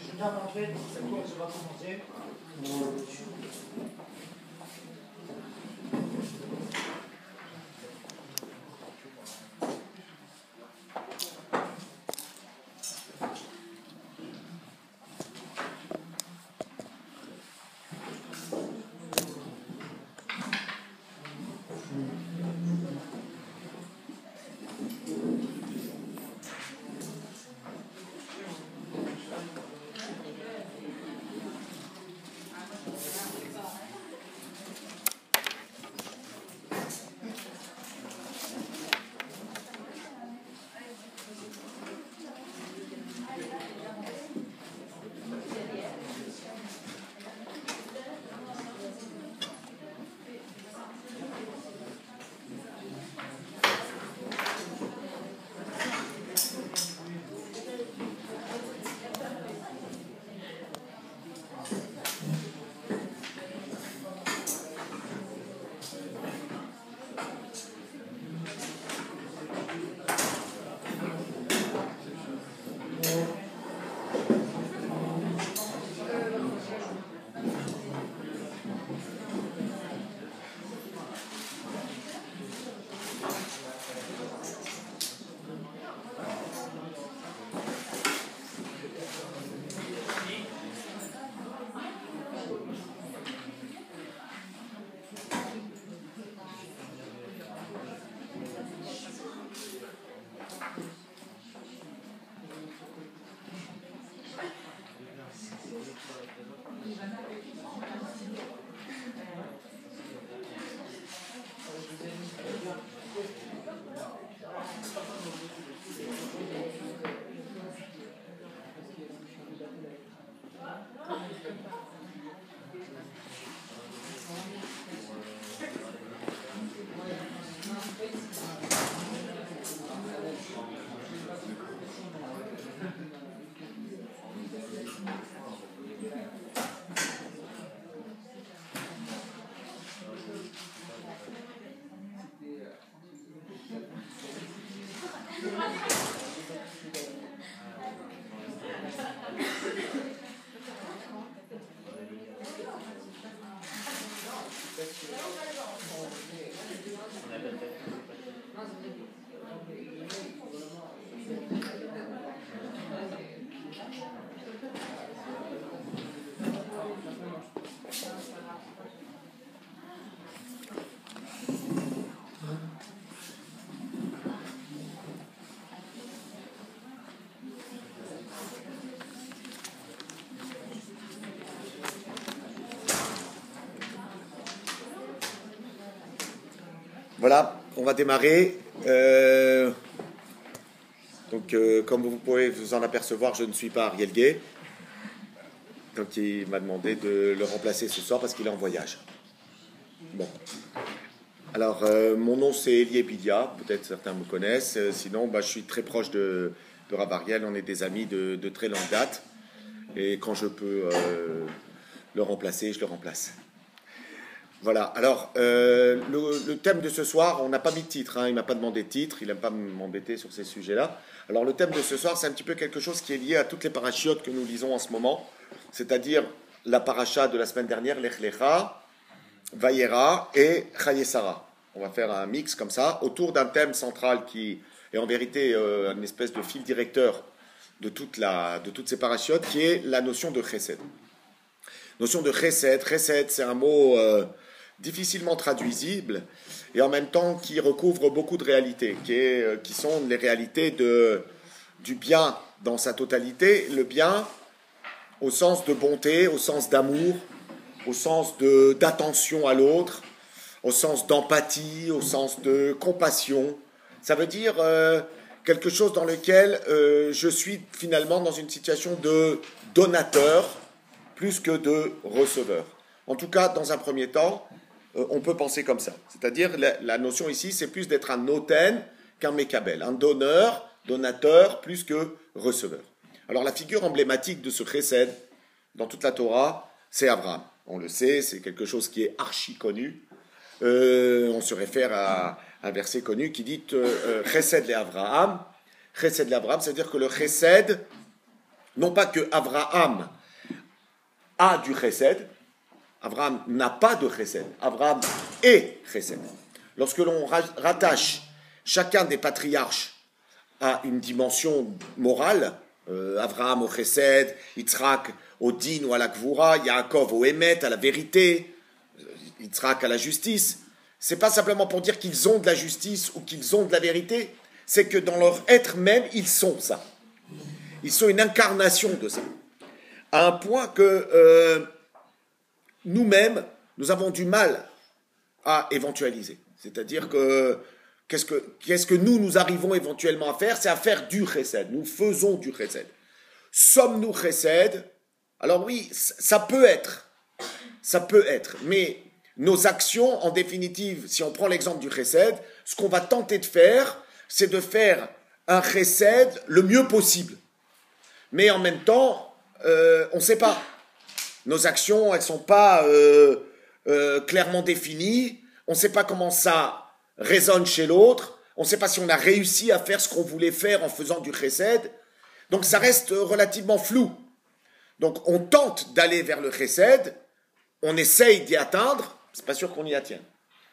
Je viens d'entrer, cette course va commencer. Voilà, on va démarrer. Comme vous pouvez vous en apercevoir, je ne suis pas Ariel Gay. Donc, il m'a demandé de le remplacer ce soir parce qu'il est en voyage. Bon. Alors, mon nom c'est Elie Bidia, peut-être certains me connaissent. Sinon, je suis très proche de Rav Ariel. On est des amis de très longue date. Et quand je peux le remplacer, je le remplace. Voilà, alors le thème de ce soir, on n'a pas mis de titre, il ne m'a pas demandé de titre, il n'aime pas m'embêter sur ces sujets-là. Alors le thème de ce soir, c'est un petit peu quelque chose qui est lié à toutes les parachiotes que nous lisons en ce moment, c'est-à-dire la paracha de la semaine dernière, Lech Lecha, Vayera et Chayesara. On va faire un mix comme ça, autour d'un thème central qui est en vérité une espèce de fil directeur de toutes ces parachiotes, qui est la notion de Chesed. Notion de Chesed, Chesed c'est un mot difficilement traduisible et en même temps qui recouvre beaucoup de réalités, qui sont les réalités du bien dans sa totalité, le bien au sens de bonté, au sens d'amour, au sens d'attention à l'autre, au sens d'empathie, au sens de compassion. Ça veut dire quelque chose dans lequel je suis finalement dans une situation de donateur plus que de receveur. En tout cas, dans un premier temps, on peut penser comme ça. C'est-à-dire, la notion ici, c'est plus d'être un noten qu'un mekabel. Un donateur, plus que receveur. Alors, la figure emblématique de ce chesed, dans toute la Torah, c'est Abraham. On le sait, c'est quelque chose qui est archi connu. On se réfère à un verset connu qui dit chesed le Abraham. Chesed le Abraham, c'est-à-dire que le chesed Non pas que Abraham a du chesed, Abraham n'a pas de chesed, Abraham est chesed. Lorsque l'on rattache chacun des patriarches à une dimension morale, Abraham au chesed, Yitzhak au din ou à la gvura, Yaakov au émet, à la vérité, Yitzhak à la justice, c'est pas simplement pour dire qu'ils ont de la justice ou qu'ils ont de la vérité, c'est que dans leur être même, ils sont ça. Ils sont une incarnation de ça. À un point que nous-mêmes, nous avons du mal à éventualiser. C'est-à-dire que qu'est-ce que nous arrivons éventuellement à faire? C'est à faire du chesed. Nous faisons du chesed. Sommes-nous chesed? Alors oui, ça peut être. Ça peut être. Mais nos actions, en définitive, si on prend l'exemple du chesed, ce qu'on va tenter de faire, c'est de faire un chesed le mieux possible. Mais en même temps, on ne sait pas. Nos actions, elles ne sont pas clairement définies. On ne sait pas comment ça résonne chez l'autre. On ne sait pas si on a réussi à faire ce qu'on voulait faire en faisant du chesed. Donc ça reste relativement flou. Donc on tente d'aller vers le chesed, on essaye d'y atteindre, c'est pas sûr qu'on y atteigne.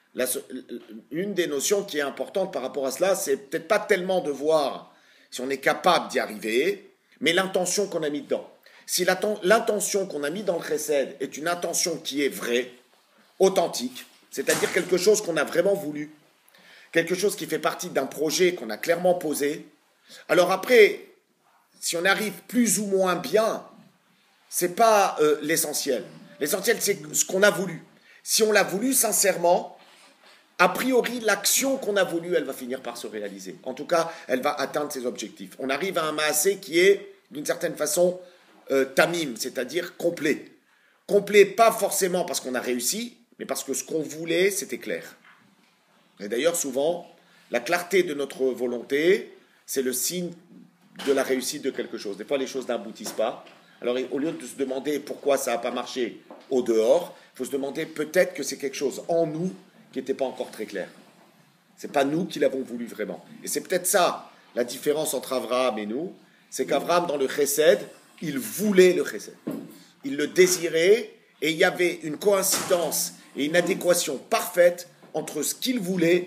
Une des notions qui est importante par rapport à cela, c'est peut-être pas tellement de voir si on est capable d'y arriver, mais l'intention qu'on a mis dedans. Si l'intention qu'on a mis dans le chesed est une intention qui est vraie, authentique, c'est-à-dire quelque chose qu'on a vraiment voulu, quelque chose qui fait partie d'un projet qu'on a clairement posé, alors après, si on arrive plus ou moins bien, c'est pas l'essentiel. L'essentiel, c'est ce qu'on a voulu. Si on l'a voulu sincèrement, a priori, l'action qu'on a voulu, elle va finir par se réaliser. En tout cas, elle va atteindre ses objectifs. On arrive à un maasé qui est, d'une certaine façon, tamim, c'est-à-dire complet. Complet, pas forcément parce qu'on a réussi, mais parce que ce qu'on voulait, c'était clair. Et d'ailleurs, souvent, la clarté de notre volonté, c'est le signe de la réussite de quelque chose. Des fois, les choses n'aboutissent pas. Alors, au lieu de se demander pourquoi ça n'a pas marché au dehors, il faut se demander peut-être que c'est quelque chose en nous qui n'était pas encore très clair. Ce n'est pas nous qui l'avons voulu vraiment. Et c'est peut-être ça, la différence entre Abraham et nous, c'est qu'Abraham, dans le chesed, il voulait le chesed. Il le désirait, et il y avait une coïncidence et une adéquation parfaite entre ce qu'il voulait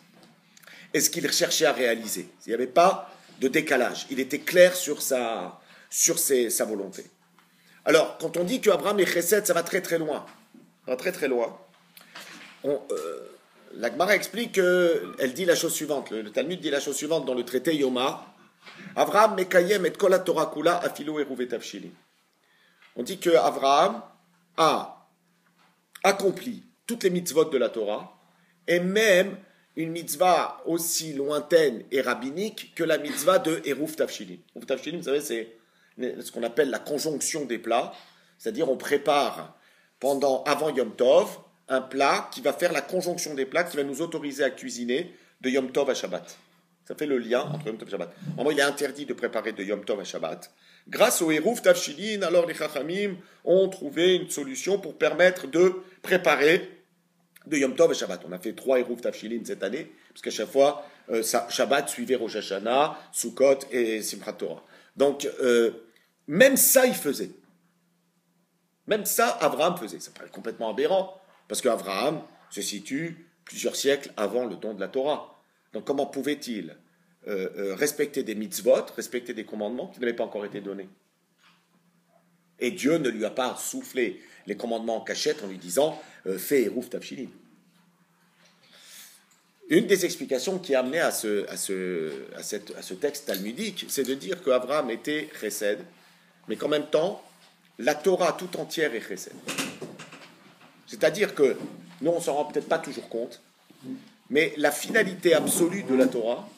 et ce qu'il cherchait à réaliser. Il n'y avait pas de décalage. Il était clair sur sa volonté. Alors, quand on dit qu'Abraham est chesed, ça va très très loin. Ça va très très loin. La Gemara explique elle dit la chose suivante. Le Talmud dit la chose suivante dans le traité Yoma. Abraham mekayem et kol Torah kula afilo eruv et avshili. On dit que Abraham a accompli toutes les mitzvot de la Torah et même une mitzvah aussi lointaine et rabbinique que la mitzvah de eruv tavshili. Eruv tavshili, vous savez, c'est ce qu'on appelle la conjonction des plats, c'est-à-dire on prépare avant Yom Tov un plat qui va faire la conjonction des plats qui va nous autoriser à cuisiner de Yom Tov à Shabbat. Ça fait le lien entre Yom Tov et Shabbat. En moi, il est interdit de préparer de Yom Tov à Shabbat. Grâce au Eruv Tavshilin, alors les Chachamim ont trouvé une solution pour permettre de préparer de Yom Tov à Shabbat. On a fait 3 Eruv Tavshilin cette année, parce qu'à chaque fois, Shabbat suivait Rosh Hashanah, Sukkot et Simchat Torah. Donc, même ça, il faisait. Même ça, Abraham faisait. Ça paraît complètement aberrant. Parce qu'Abraham se situe plusieurs siècles avant le don de la Torah. Donc comment pouvait-il respecter des mitzvot, respecter des commandements qui n'avaient pas encore été donnés? Et Dieu ne lui a pas soufflé les commandements en cachette en lui disant « Fais Eruv Tavshilin ». Une des explications qui a amené à ce texte talmudique, c'est de dire qu'Abraham était chesed, mais qu'en même temps, la Torah tout entière est chesed. C'est-à-dire que nous, on ne s'en rend peut-être pas toujours compte, mais la finalité absolue de la Torah,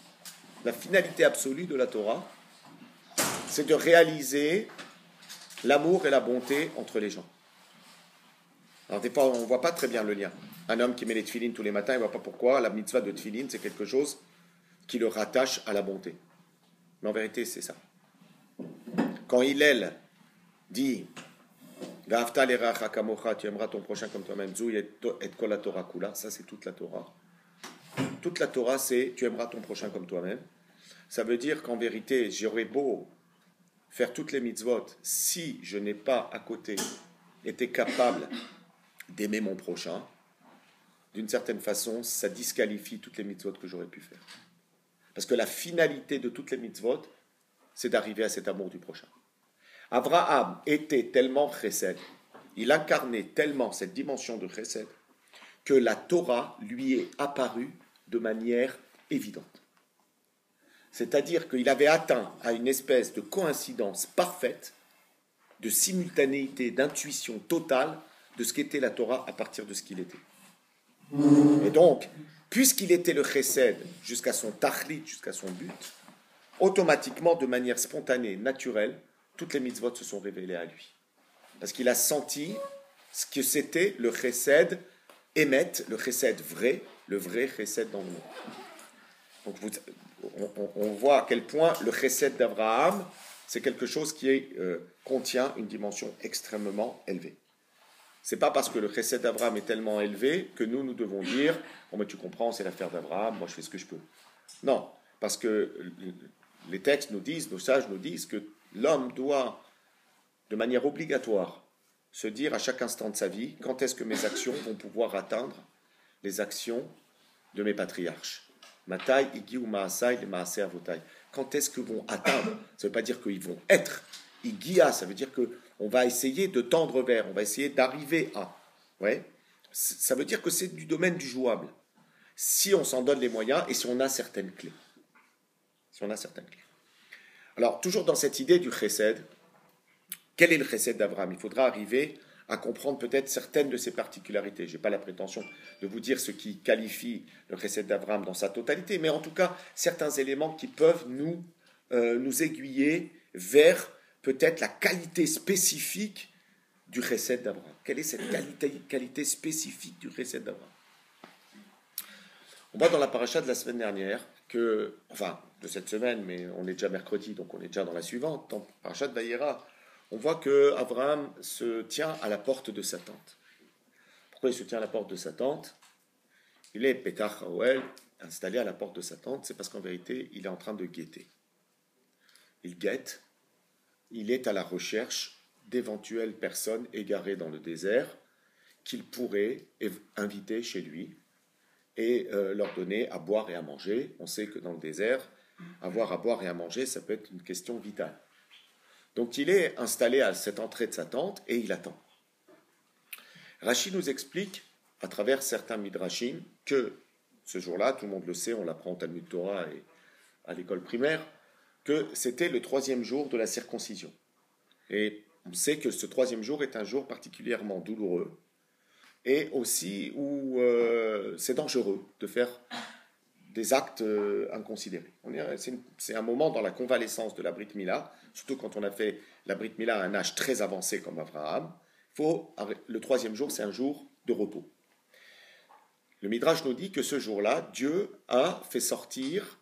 c'est de réaliser l'amour et la bonté entre les gens. Alors des fois, on ne voit pas très bien le lien. Un homme qui met les tefilines tous les matins, il ne voit pas pourquoi. La mitzvah de tefilines, c'est quelque chose qui le rattache à la bonté. Mais en vérité, c'est ça. Quand Hillel dit tu aimeras ton prochain comme toi-même, ça c'est toute la Torah. Toute la Torah, c'est tu aimeras ton prochain comme toi-même. Ça veut dire qu'en vérité, j'aurais beau faire toutes les mitzvot si je n'ai pas à côté été capable d'aimer mon prochain, d'une certaine façon, ça disqualifie toutes les mitzvot que j'aurais pu faire. Parce que la finalité de toutes les mitzvot, c'est d'arriver à cet amour du prochain. Abraham était tellement chesed, il incarnait tellement cette dimension de chesed, que la Torah lui est apparue de manière évidente. C'est-à-dire qu'il avait atteint à une espèce de coïncidence parfaite, de simultanéité, d'intuition totale de ce qu'était la Torah à partir de ce qu'il était. Et donc, puisqu'il était le chesed jusqu'à son tachlit, jusqu'à son but, automatiquement, de manière spontanée, naturelle, toutes les mitzvot se sont révélées à lui. Parce qu'il a senti ce que c'était le chesed émet, le chesed vrai, le vrai chesed dans le monde. Donc on voit à quel point le chesed d'Abraham, c'est quelque chose qui contient une dimension extrêmement élevée. C'est pas parce que le chesed d'Abraham est tellement élevé que nous devons dire « Oh mais tu comprends, c'est l'affaire d'Abraham, moi je fais ce que je peux ». Non, parce que les textes nous disent, nos sages nous disent que l'homme doit, de manière obligatoire, se dire à chaque instant de sa vie quand est-ce que mes actions vont pouvoir atteindre les actions de mes patriarches. Matai, Igi ou Maasai, les Maasei Avotai. Quand est-ce que vont atteindre? Ça ne veut pas dire qu'ils vont être. Igia, ça veut dire qu'on va essayer de tendre vers, on va essayer d'arriver à. Ouais. Ça veut dire que c'est du domaine du jouable. Si on s'en donne les moyens et si on a certaines clés. Alors, toujours dans cette idée du chesed, quel est le chesed d'Abraham? Il faudra arriver à comprendre peut-être certaines de ses particularités. Je n'ai pas la prétention de vous dire ce qui qualifie le chesed d'Abraham dans sa totalité, mais en tout cas, certains éléments qui peuvent nous aiguiller vers peut-être la qualité spécifique du chesed d'Abraham. Quelle est cette qualité spécifique du chesed d'Abraham? On voit dans la paracha de la semaine dernière de cette semaine, mais on est déjà mercredi, donc on est déjà dans la suivante, dans la paracha de Vayera, on voit qu'Abraham se tient à la porte de sa tente. Pourquoi il se tient à la porte de sa tente? Il est Petach Haoel, installé à la porte de sa tente, c'est parce qu'en vérité, il est en train de guetter. Il guette, il est à la recherche d'éventuelles personnes égarées dans le désert qu'il pourrait inviter chez lui et leur donner à boire et à manger. On sait que dans le désert, avoir à boire et à manger, ça peut être une question vitale. Donc il est installé à cette entrée de sa tente et il attend. Rashi nous explique, à travers certains midrashim, que ce jour-là, tout le monde le sait, on l'apprend au Talmud Torah et à l'école primaire, que c'était le 3e jour de la circoncision. Et on sait que ce 3e jour est un jour particulièrement douloureux et aussi où c'est dangereux de faire des actes inconsidérés. C'est un moment dans la convalescence de la Brit Mila, surtout quand on a fait la Brit Mila à un âge très avancé comme Abraham. Le 3e jour, c'est un jour de repos. Le Midrash nous dit que ce jour-là, Dieu a fait sortir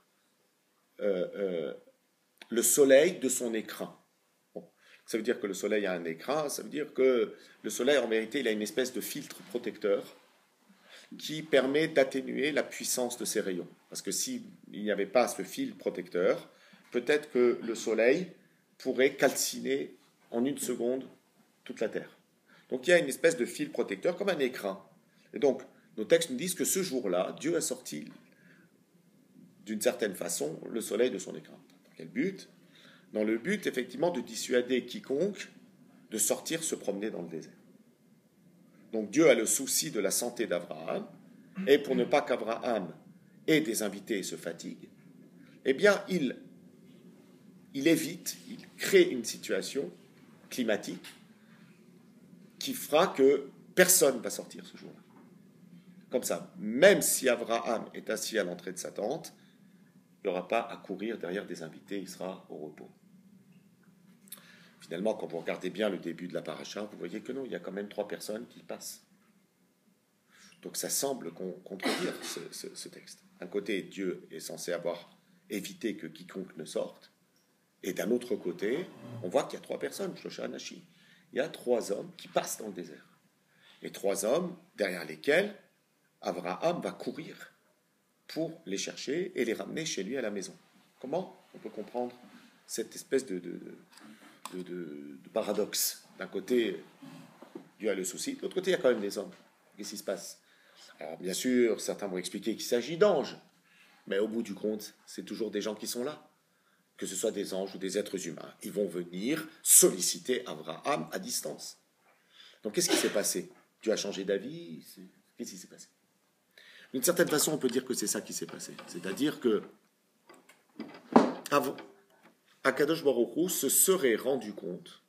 le soleil de son écrin. Bon, ça veut dire que le soleil a un écrin, ça veut dire que le soleil, en vérité, il a une espèce de filtre protecteur qui permet d'atténuer la puissance de ses rayons. Parce que s'il n'y avait pas ce fil protecteur, peut-être que le soleil pourrait calciner en une seconde toute la Terre. Donc il y a une espèce de fil protecteur comme un écrin. Et donc, nos textes nous disent que ce jour-là, Dieu a sorti d'une certaine façon le soleil de son écrin. Dans quel but? Dans le but, effectivement, de dissuader quiconque de sortir se promener dans le désert. Donc Dieu a le souci de la santé d'Abraham, et pour ne pas qu'Abraham ait des invités et se fatigue, eh bien il évite, il crée une situation climatique qui fera que personne ne va sortir ce jour-là. Comme ça, même si Abraham est assis à l'entrée de sa tente, il n'aura pas à courir derrière des invités, il sera au repos. Finalement, quand vous regardez bien le début de la paracha, vous voyez que non, il y a quand même 3 personnes qui passent. Donc ça semble contredire ce texte. D'un côté, Dieu est censé avoir évité que quiconque ne sorte, et d'un autre côté, on voit qu'il y a 3 personnes, Shosha Anashi. Il y a 3 hommes qui passent dans le désert. Et 3 hommes derrière lesquels Abraham va courir pour les chercher et les ramener chez lui à la maison. Comment on peut comprendre cette espèce de paradoxe. D'un côté, Dieu a le souci, de l'autre côté, il y a quand même des hommes. Qu'est-ce qui se passe? Alors, bien sûr, certains vont expliquer qu'il s'agit d'anges, mais au bout du compte, c'est toujours des gens qui sont là. Que ce soit des anges ou des êtres humains, ils vont venir solliciter Abraham à distance. Donc, qu'est-ce qui s'est passé? Dieu a changé d'avis? Qu'est-ce qui s'est passé? D'une certaine façon, on peut dire que c'est ça qui s'est passé. C'est-à-dire que Akadosh Baruch Hu se serait rendu compte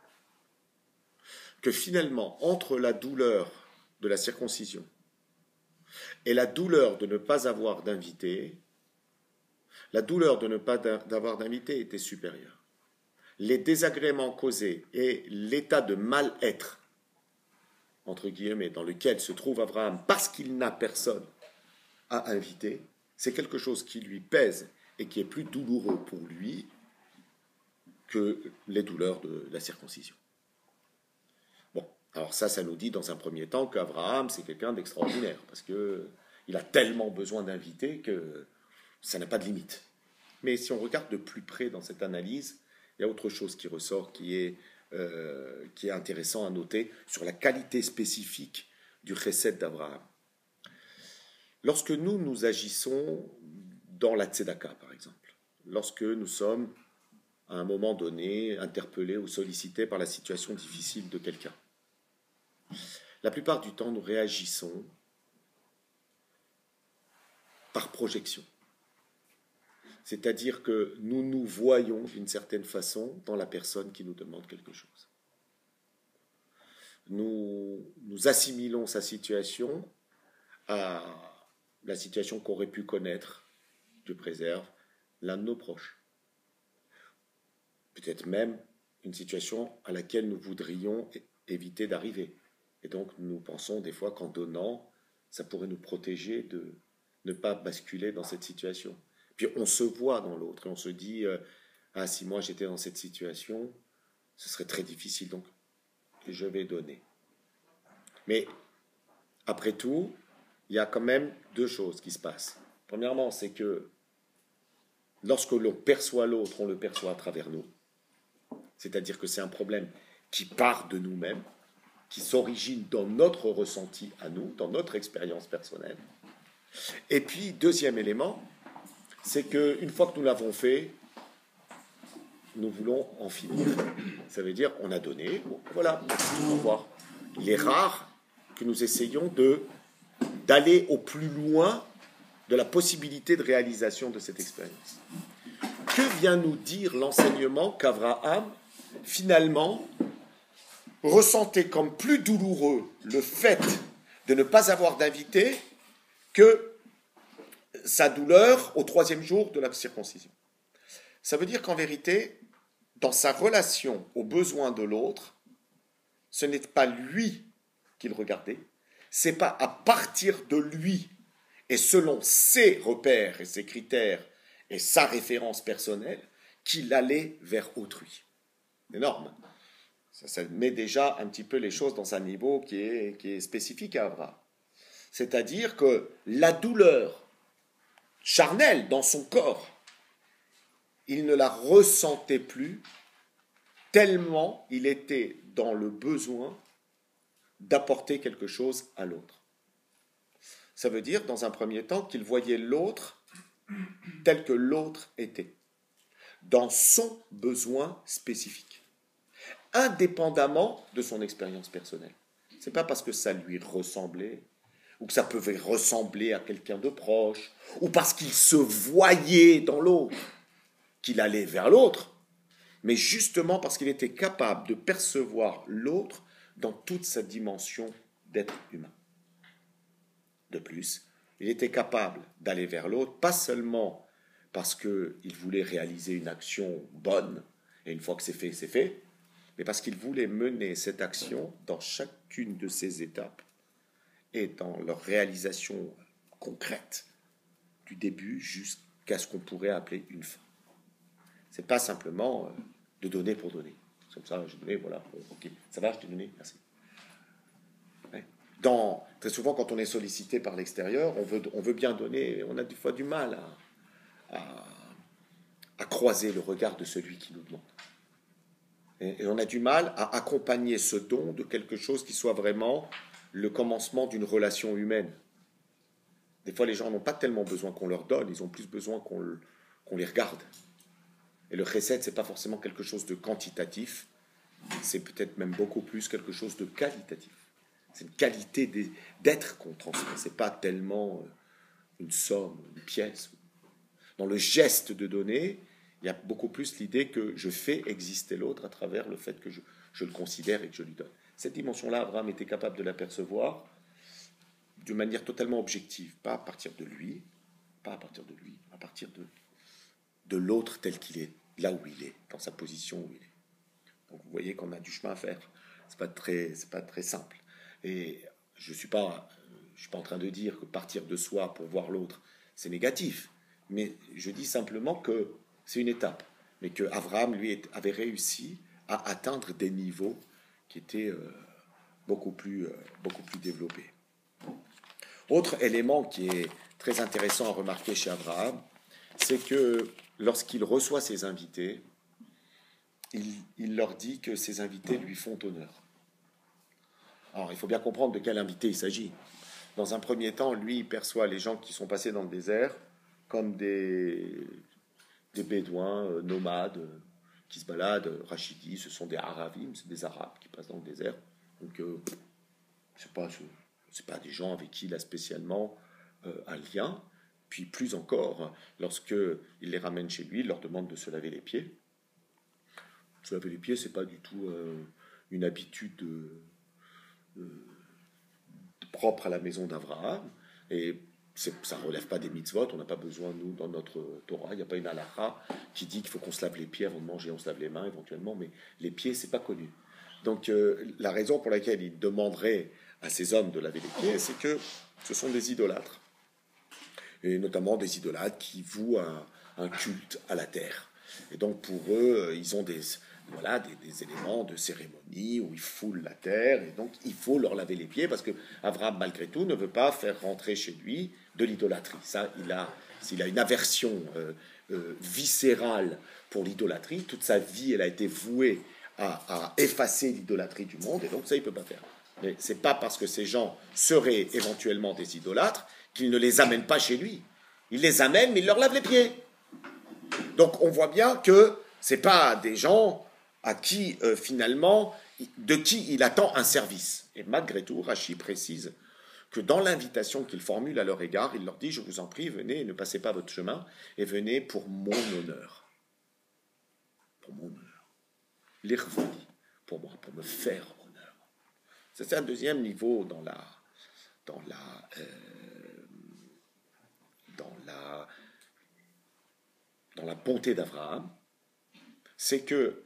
que finalement, entre la douleur de la circoncision et la douleur de ne pas avoir d'invité, la douleur de ne pas avoir d'invité était supérieure. Les désagréments causés et l'état de mal-être, entre guillemets, dans lequel se trouve Abraham parce qu'il n'a personne à inviter, c'est quelque chose qui lui pèse et qui est plus douloureux pour lui que les douleurs de la circoncision. Bon, alors ça nous dit dans un premier temps qu'Abraham, c'est quelqu'un d'extraordinaire, parce qu'il a tellement besoin d'invités que ça n'a pas de limite. Mais si on regarde de plus près dans cette analyse, il y a autre chose qui ressort, qui est intéressant à noter sur la qualité spécifique du chesed d'Abraham. Lorsque nous agissons dans la tzedaka, par exemple, lorsque nous sommes à un moment donné interpellés ou sollicités par la situation difficile de quelqu'un, la plupart du temps, nous réagissons par projection. C'est-à-dire que nous nous voyons d'une certaine façon dans la personne qui nous demande quelque chose. Nous assimilons sa situation à la situation qu'aurait pu connaître, Dieu préserve, l'un de nos proches. Peut-être même une situation à laquelle nous voudrions éviter d'arriver. Et donc nous pensons des fois qu'en donnant, ça pourrait nous protéger de ne pas basculer dans cette situation. Puis on se voit dans l'autre et on se dit ah, si moi j'étais dans cette situation, ce serait très difficile, donc je vais donner. Mais après tout, il y a quand même deux choses qui se passent. Premièrement, c'est que lorsque l'on perçoit l'autre, on le perçoit à travers nous. C'est-à-dire que c'est un problème qui part de nous-mêmes, qui s'origine dans notre ressenti à nous, dans notre expérience personnelle. Et puis, deuxième élément, c'est qu'une fois que nous l'avons fait, nous voulons en finir. Ça veut dire, on a donné, bon, voilà, au revoir. Il est rare que nous essayions d'aller au plus loin de la possibilité de réalisation de cette expérience. Que vient nous dire l'enseignement qu'Abraham, finalement, ressentait comme plus douloureux le fait de ne pas avoir d'invité que sa douleur au 3e jour de la circoncision? Ça veut dire qu'en vérité, dans sa relation aux besoins de l'autre, ce n'est pas lui qu'il regardait, c'est pas à partir de lui et selon ses repères et ses critères et sa référence personnelle qu'il allait vers autrui. Énorme. Ça met déjà un petit peu les choses dans un niveau qui est spécifique à Abraham. C'est-à-dire que la douleur charnelle dans son corps, il ne la ressentait plus tellement il était dans le besoin d'apporter quelque chose à l'autre. Ça veut dire, dans un premier temps, qu'il voyait l'autre tel que l'autre était, dans son besoin spécifique, indépendamment de son expérience personnelle. Ce n'est pas parce que ça lui ressemblait, ou que ça pouvait ressembler à quelqu'un de proche, ou parce qu'il se voyait dans l'autre, qu'il allait vers l'autre, mais justement parce qu'il était capable de percevoir l'autre dans toute sa dimension d'être humain. De plus, il était capable d'aller vers l'autre, pas seulement parce qu'il voulait réaliser une action bonne, et une fois que c'est fait, mais parce qu'il voulait mener cette action dans chacune de ses étapes et dans leur réalisation concrète, du début jusqu'à ce qu'on pourrait appeler une fin. Ce n'est pas simplement de donner pour donner. Comme ça, j'ai donné, voilà, ok, ça va, je t'ai donné, merci. Très souvent, quand on est sollicité par l'extérieur, on veut bien donner, on a des fois du mal à croiser le regard de celui qui nous demande. Et on a du mal à accompagner ce don de quelque chose qui soit vraiment le commencement d'une relation humaine. Des fois, les gens n'ont pas tellement besoin qu'on leur donne, ils ont plus besoin qu'on les regarde. Et le chesed, ce n'est pas forcément quelque chose de quantitatif, c'est peut-être même beaucoup plus quelque chose de qualitatif. C'est une qualité d'être qu'on transmet, ce n'est pas tellement une somme, une pièce. Dans le geste de donner, il y a beaucoup plus l'idée que je fais exister l'autre à travers le fait que je le considère et que je lui donne. Cette dimension-là, Abraham était capable de l'apercevoir d'une manière totalement objective, pas à partir de lui, à partir de l'autre tel qu'il est, là où il est, dans sa position où il est. Donc vous voyez qu'on a du chemin à faire. C'est pas très simple. Et je suis pas en train de dire que partir de soi pour voir l'autre, c'est négatif. Mais je dis simplement que c'est une étape. Mais que Abraham, lui, avait réussi à atteindre des niveaux qui étaient beaucoup plus développés. Autre élément qui est très intéressant à remarquer chez Abraham, c'est que lorsqu'il reçoit ses invités, il leur dit que ces invités lui font honneur. Alors, il faut bien comprendre de quel invité il s'agit. Dans un premier temps, lui, il perçoit les gens qui sont passés dans le désert comme des bédouins nomades qui se baladent. Rachidi, ce sont des Aravim, c'est des Arabes qui passent dans le désert. Donc, c'est pas des gens avec qui il a spécialement un lien. Puis plus encore, lorsqu'il les ramène chez lui, il leur demande de se laver les pieds. Se laver les pieds, c'est pas du tout une habitude propre à la maison d'Abraham. Et ça ne relève pas des mitzvot. On n'a pas besoin, nous, dans notre Torah, il n'y a pas une halakha qui dit qu'il faut qu'on se lave les pieds avant de manger. On se lave les mains éventuellement, mais les pieds, c'est pas connu. Donc la raison pour laquelle il demanderait à ces hommes de laver les pieds, c'est que ce sont des idolâtres. Et notamment des idolâtres qui vouent un culte à la terre. Et donc pour eux, ils ont des éléments de cérémonie où ils foulent la terre, et donc il faut leur laver les pieds, parce que Abraham, malgré tout, ne veut pas faire rentrer chez lui de l'idolâtrie. Ça, il a une aversion viscérale pour l'idolâtrie. Toute sa vie, elle a été vouée à effacer l'idolâtrie du monde, et donc ça, il ne peut pas faire. Mais ce n'est pas parce que ces gens seraient éventuellement des idolâtres qu'il ne les amène pas chez lui. Il les amène, mais il leur lave les pieds. Donc on voit bien que ce n'est pas des gens à qui, de qui il attend un service. Et malgré tout, Rachi précise que dans l'invitation qu'il formule à leur égard, il leur dit, je vous en prie, venez, ne passez pas votre chemin, et venez pour mon honneur. Pour mon honneur. L'irvani, pour moi, pour me faire honneur. C'est un deuxième niveau dans la bonté d'Abraham, c'est que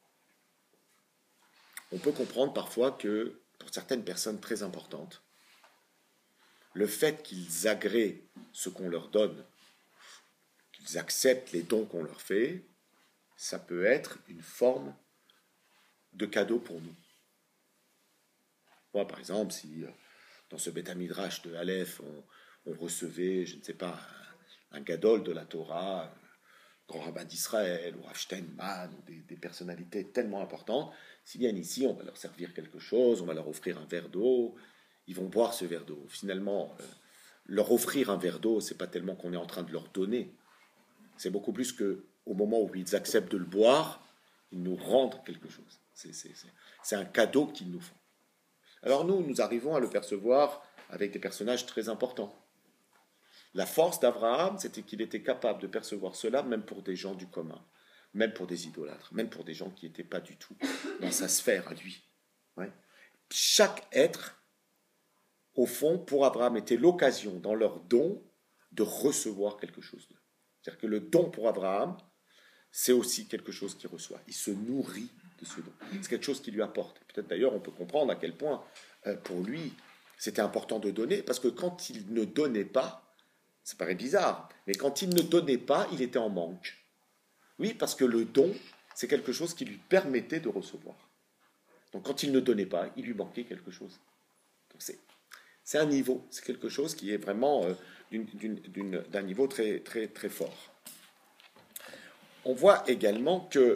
on peut comprendre parfois que pour certaines personnes très importantes, le fait qu'ils agréent ce qu'on leur donne, qu'ils acceptent les dons qu'on leur fait, ça peut être une forme de cadeau pour nous. Moi, par exemple, si dans ce Beth Midrash de Aleph, on recevait, je ne sais pas, un gadol de la Torah, grand rabbin d'Israël, ou Rav Steinman, ou des personnalités tellement importantes, s'ils viennent ici, on va leur servir quelque chose, on va leur offrir un verre d'eau, ils vont boire ce verre d'eau. Finalement, leur offrir un verre d'eau, c'est pas tellement qu'on est en train de leur donner, c'est beaucoup plus qu'au moment où ils acceptent de le boire, ils nous rendent quelque chose. C'est un cadeau qu'ils nous font. Alors nous arrivons à le percevoir avec des personnages très importants. La force d'Abraham, c'était qu'il était capable de percevoir cela même pour des gens du commun, même pour des idolâtres, même pour des gens qui n'étaient pas du tout dans sa sphère à lui. Ouais. Chaque être, au fond, pour Abraham, était l'occasion, dans leur don, de recevoir quelque chose d'eux. C'est-à-dire que le don pour Abraham, c'est aussi quelque chose qu'il reçoit. Il se nourrit de ce don. C'est quelque chose qui lui apporte. Peut-être d'ailleurs, on peut comprendre à quel point, pour lui, c'était important de donner, parce que quand il ne donnait pas, ça paraît bizarre, mais quand il ne donnait pas, il était en manque. Oui, parce que le don, c'est quelque chose qui lui permettait de recevoir. Donc quand il ne donnait pas, il lui manquait quelque chose. Donc c'est un niveau, c'est quelque chose qui est vraiment d'un niveau très, très, très fort. on voit également que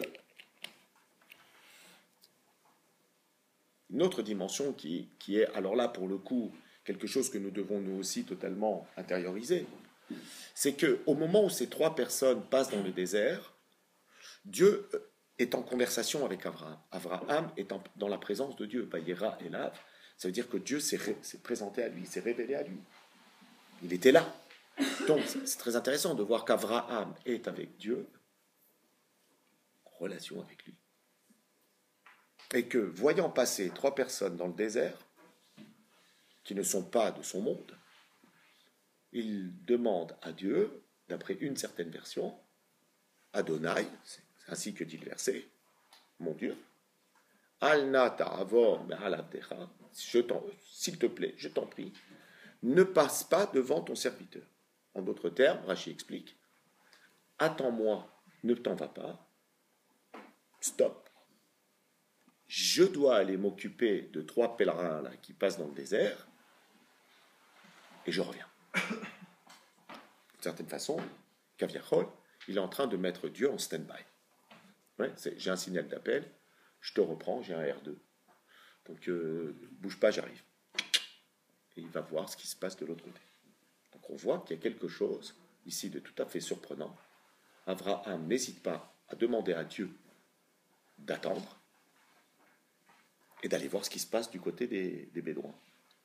une autre dimension qui est, alors là, pour le coup, quelque chose que nous devons nous aussi totalement intérioriser, c'est qu'au moment où ces trois personnes passent dans le désert, Dieu est en conversation avec Abraham. Abraham est dans la présence de Dieu. Bayera et Lav, ça veut dire que Dieu s'est présenté à lui, s'est révélé à lui. Il était là. Donc, c'est très intéressant de voir qu'Abraham est avec Dieu, en relation avec lui. Et que, voyant passer trois personnes dans le désert, qui ne sont pas de son monde, il demande à Dieu, d'après une certaine version, Adonai, c'est ainsi que dit le verset, mon Dieu, Al-na ta'avor me'al abdecha, s'il te plaît, je t'en prie, ne passe pas devant ton serviteur. En d'autres termes, Rachi explique, attends-moi, ne t'en vas pas, stop. Je dois aller m'occuper de trois pèlerins là, qui passent dans le désert, et je reviens. D'une certaine façon, Kaviachol, il est en train de mettre Dieu en stand-by. Ouais, j'ai un signal d'appel, je te reprends, j'ai un R2. Donc, bouge pas, j'arrive. Et il va voir ce qui se passe de l'autre côté. Donc, on voit qu'il y a quelque chose ici de tout à fait surprenant. Abraham n'hésite pas à demander à Dieu d'attendre et d'aller voir ce qui se passe du côté des Bédouins.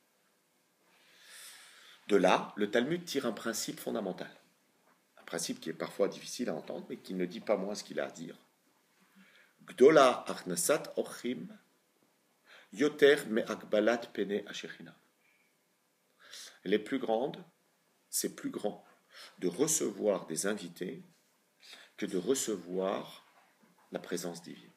De là, le Talmud tire un principe fondamental. Un principe qui est parfois difficile à entendre, mais qui ne dit pas moins ce qu'il a à dire. Gdola achnasat ochim yoter me'akbalat pene ashechina. Les plus grandes, c'est plus grand de recevoir des invités que de recevoir la présence divine.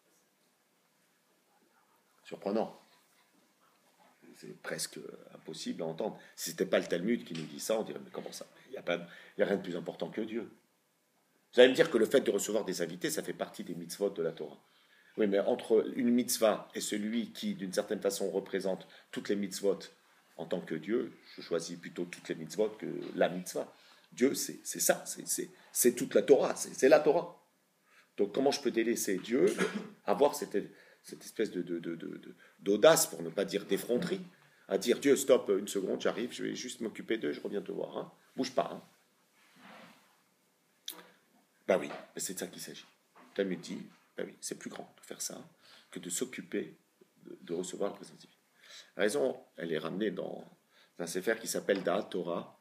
Surprenant. C'est presque impossible à entendre. Si ce n'était pas le Talmud qui nous dit ça, on dirait, mais comment ça? Il n'y a rien de plus important que Dieu. Vous allez me dire que le fait de recevoir des invités, ça fait partie des mitzvot de la Torah. Oui, mais entre une mitzvah et celui qui, d'une certaine façon, représente toutes les mitzvot en tant que Dieu, je choisis plutôt toutes les mitzvot que la mitzvah. Dieu, c'est ça, c'est toute la Torah, c'est la Torah. Donc comment je peux délaisser Dieu, avoir cette espèce d'audace, pour ne pas dire d'effronterie, à dire Dieu, stop, une seconde, j'arrive, je vais juste m'occuper d'eux, je reviens te voir, hein. Bouge pas. Hein. Ben oui, c'est de ça qu'il s'agit. Talmud dit, ben oui, c'est plus grand de faire ça que de s'occuper de recevoir la présence divine. La raison, elle est ramenée dans un sefer qui s'appelle Da'at Torah.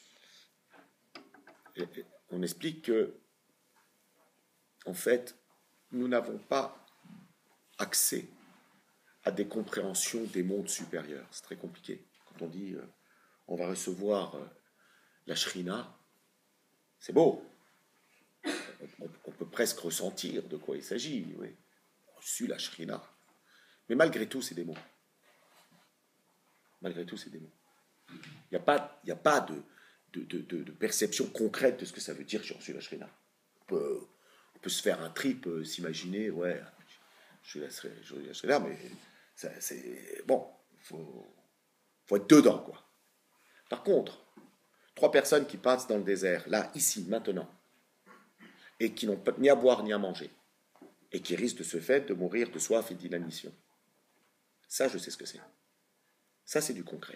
Et on explique que, en fait, nous n'avons pas accès à des compréhensions des mondes supérieurs. C'est très compliqué. Quand on dit on va recevoir la Shrina, c'est beau. On peut presque ressentir de quoi il s'agit. Oui. Reçu la Shrina. Mais malgré tout, c'est des mots. Malgré tout, c'est des mots. Il n'y a pas de perception concrète de ce que ça veut dire j'ai reçu la Shrina. On peut se faire un trip, s'imaginer, ouais, je la Shrina, mais c'est bon, faut être dedans, quoi. Par contre, trois personnes qui passent dans le désert, là, ici, maintenant, et qui n'ont ni à boire ni à manger, et qui risquent de ce fait de mourir de soif et d'inanition. Ça, je sais ce que c'est. Ça, c'est du concret.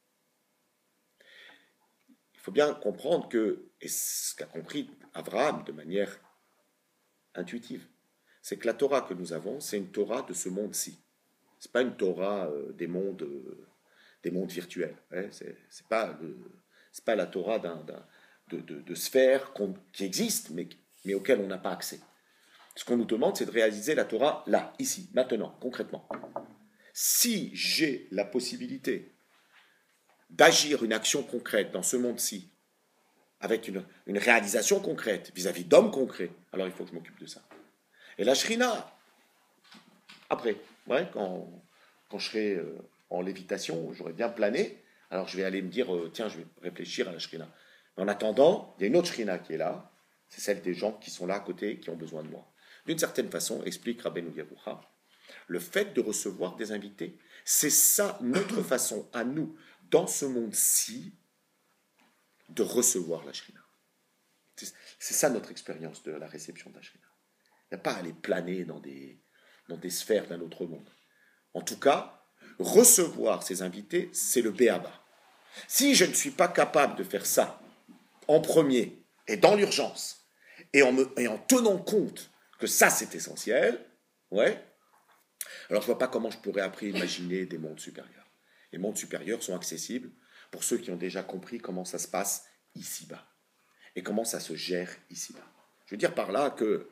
Il faut bien comprendre que, et ce qu'a compris Abraham de manière intuitive, c'est que la Torah que nous avons, c'est une Torah de ce monde-ci. Ce n'est pas une Torah des mondes virtuels. Hein. C'est pas la Torah de sphères qui existent, mais auxquelles on n'a pas accès. Ce qu'on nous demande, c'est de réaliser la Torah là, ici, maintenant, concrètement. Si j'ai la possibilité d'agir une action concrète dans ce monde-ci, avec une réalisation concrète vis-à-vis d'hommes concrets, alors il faut que je m'occupe de ça. Et la Shrina, après, ouais, quand je serai en lévitation, j'aurai bien plané, alors je vais aller me dire, tiens, je vais réfléchir à la Shrina. Mais en attendant, il y a une autre Shrina qui est là, c'est celle des gens qui sont là à côté, qui ont besoin de moi. D'une certaine façon, explique Rabbeinu Yavoucha, le fait de recevoir des invités, c'est ça notre façon à nous, dans ce monde-ci, de recevoir la Shrina. C'est ça notre expérience de la réception de la Shekhinah. Il n'y a pas à aller planer dans des sphères d'un autre monde. En tout cas, recevoir ces invités, c'est le béaba. Si je ne suis pas capable de faire ça en premier et dans l'urgence, et en tenant compte que ça c'est essentiel, ouais, alors je ne vois pas comment je pourrais après imaginer des mondes supérieurs. Les mondes supérieurs sont accessibles pour ceux qui ont déjà compris comment ça se passe ici-bas et comment ça se gère ici-bas. Je veux dire par là que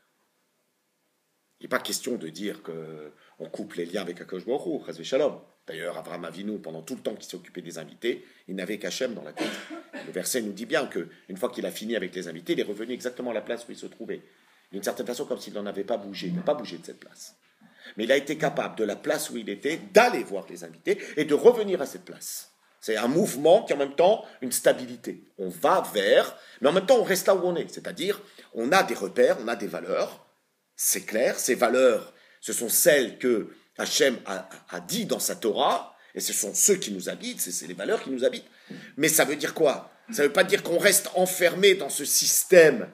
il n'est pas question de dire qu'on coupe les liens avec Akadosh Baruch Hu, Chas v'Shalom. D'ailleurs, Abraham Avinu, pendant tout le temps qu'il s'occupait des invités, il n'avait qu'Hachem dans la tête. Le verset nous dit bien qu'une fois qu'il a fini avec les invités, il est revenu exactement à la place où il se trouvait. D'une certaine façon, comme s'il n'en avait pas bougé. Il n'a pas bougé de cette place. Mais il a été capable, de la place où il était, d'aller voir les invités et de revenir à cette place. C'est un mouvement qui, en même temps, une stabilité. On va vers, mais en même temps, on reste là où on est. C'est-à-dire, on a des repères, on a des valeurs. C'est clair, ces valeurs, ce sont celles que Hachem a dit dans sa Torah, et ce sont ceux qui nous habitent, c'est les valeurs qui nous habitent. Mais ça veut dire quoi? Ça ne veut pas dire qu'on reste enfermé dans ce système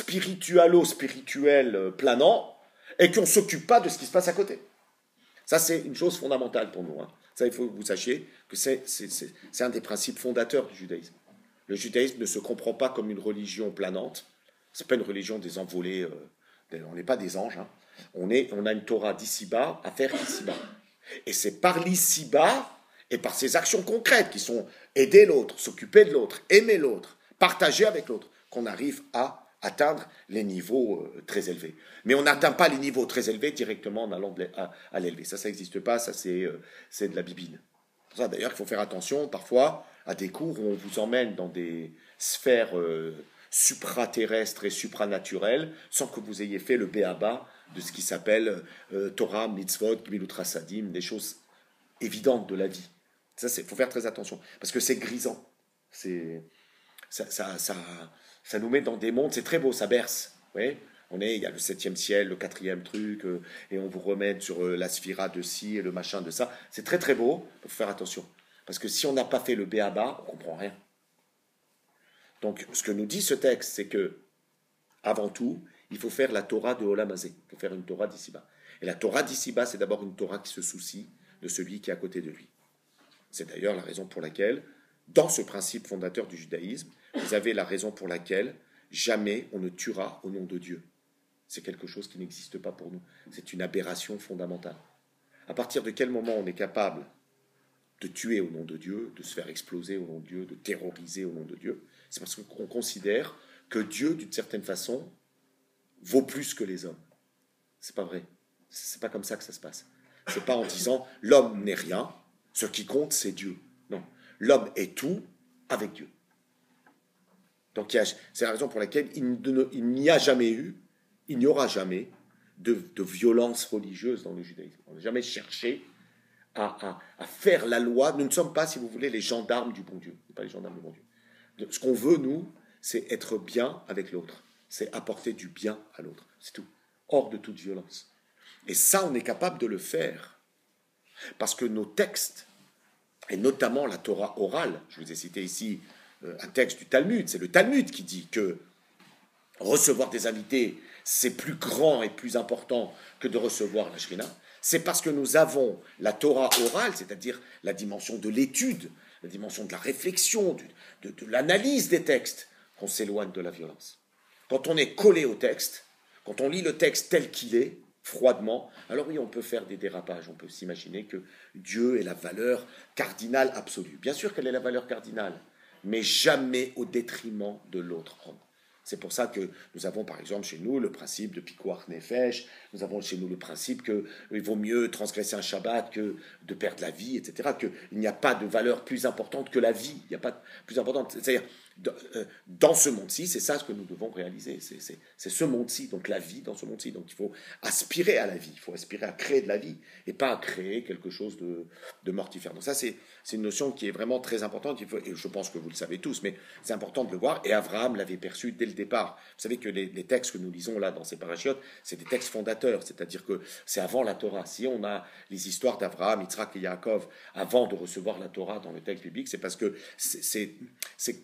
spirituel planant, et qu'on ne s'occupe pas de ce qui se passe à côté. Ça, c'est une chose fondamentale pour nous. Hein. Ça, il faut que vous sachiez que c'est un des principes fondateurs du judaïsme. Le judaïsme ne se comprend pas comme une religion planante. Ce n'est pas une religion des envolés. On n'est pas des anges. Hein. On a une Torah d'ici-bas à faire ici-bas. Et c'est par l'ici-bas et par ces actions concrètes qui sont aider l'autre, s'occuper de l'autre, aimer l'autre, partager avec l'autre, qu'on arrive à atteindre les niveaux très élevés. Mais on n'atteint pas les niveaux très élevés directement en allant à l'élever. Ça n'existe pas, ça c'est de la bibine. Pour ça d'ailleurs il faut faire attention parfois à des cours où on vous emmène dans des sphères supraterrestres et supranaturelles sans que vous ayez fait le béaba de ce qui s'appelle Torah, Mitzvot, Gmilut Chasadim, des choses évidentes de la vie. Ça, il faut faire très attention parce que c'est grisant. Ça nous met dans des mondes, c'est très beau, ça berce. Vous voyez, il y a le 7e ciel, le 4e truc, et on vous remet sur la sphira de ci et le machin de ça. C'est très très beau, il faut faire attention. Parce que si on n'a pas fait le béaba, on ne comprend rien. Donc, ce que nous dit ce texte, c'est que, avant tout, il faut faire la Torah de Olam Hazé. Il faut faire une Torah d'ici-bas. Et la Torah d'ici-bas, c'est d'abord une Torah qui se soucie de celui qui est à côté de lui. C'est d'ailleurs la raison pour laquelle, dans ce principe fondateur du judaïsme, vous avez la raison pour laquelle jamais on ne tuera au nom de Dieu. C'est quelque chose qui n'existe pas pour nous. C'est une aberration fondamentale. À partir de quel moment on est capable de tuer au nom de Dieu, de se faire exploser au nom de Dieu, de terroriser au nom de Dieu? C'est parce qu'on considère que Dieu, d'une certaine façon, vaut plus que les hommes. C'est pas vrai. C'est pas comme ça que ça se passe. C'est pas en disant l'homme n'est rien, ce qui compte c'est Dieu. Non, l'homme est tout avec Dieu. Donc c'est la raison pour laquelle il n'y a jamais eu, il n'y aura jamais de violence religieuse dans le judaïsme. On n'a jamais cherché à faire la loi. Nous ne sommes pas, si vous voulez, les gendarmes du bon Dieu. Pas les gendarmes du bon Dieu. Ce qu'on veut, nous, c'est être bien avec l'autre. C'est apporter du bien à l'autre. C'est tout. Hors de toute violence. Et ça, on est capable de le faire. Parce que nos textes, et notamment la Torah orale, je vous ai cité ici un texte du Talmud, c'est le Talmud qui dit que recevoir des invités, c'est plus grand et plus important que de recevoir la Shekhinah. C'est parce que nous avons la Torah orale, c'est-à-dire la dimension de l'étude, la dimension de la réflexion, de l'analyse des textes, qu'on s'éloigne de la violence. Quand on est collé au texte, quand on lit le texte tel qu'il est, froidement, alors oui, on peut faire des dérapages, on peut s'imaginer que Dieu est la valeur cardinale absolue. Bien sûr qu'elle est la valeur cardinale, mais jamais au détriment de l'autre homme. C'est pour ça que nous avons par exemple chez nous le principe de Pikuach Nefesh, nous avons chez nous le principe qu'il vaut mieux transgresser un Shabbat que de perdre la vie, etc. Qu'il n'y a pas de valeur plus importante que la vie, il n'y a pas de plus importante. C'est-à-dire, dans ce monde-ci, c'est ça ce que nous devons réaliser, c'est ce monde-ci, donc la vie dans ce monde-ci. Donc il faut aspirer à la vie, il faut aspirer à créer de la vie et pas à créer quelque chose de mortifère. Donc ça, c'est une notion qui est vraiment très importante, et je pense que vous le savez tous, mais c'est important de le voir, et Abraham l'avait perçu dès le départ. Vous savez que les textes que nous lisons là dans ces parachiotes, c'est des textes fondateurs, c'est-à-dire que c'est avant la Torah. Si on a les histoires d'Abraham, Yitzhak et Yaakov avant de recevoir la Torah dans le texte biblique, c'est parce que c'est quelque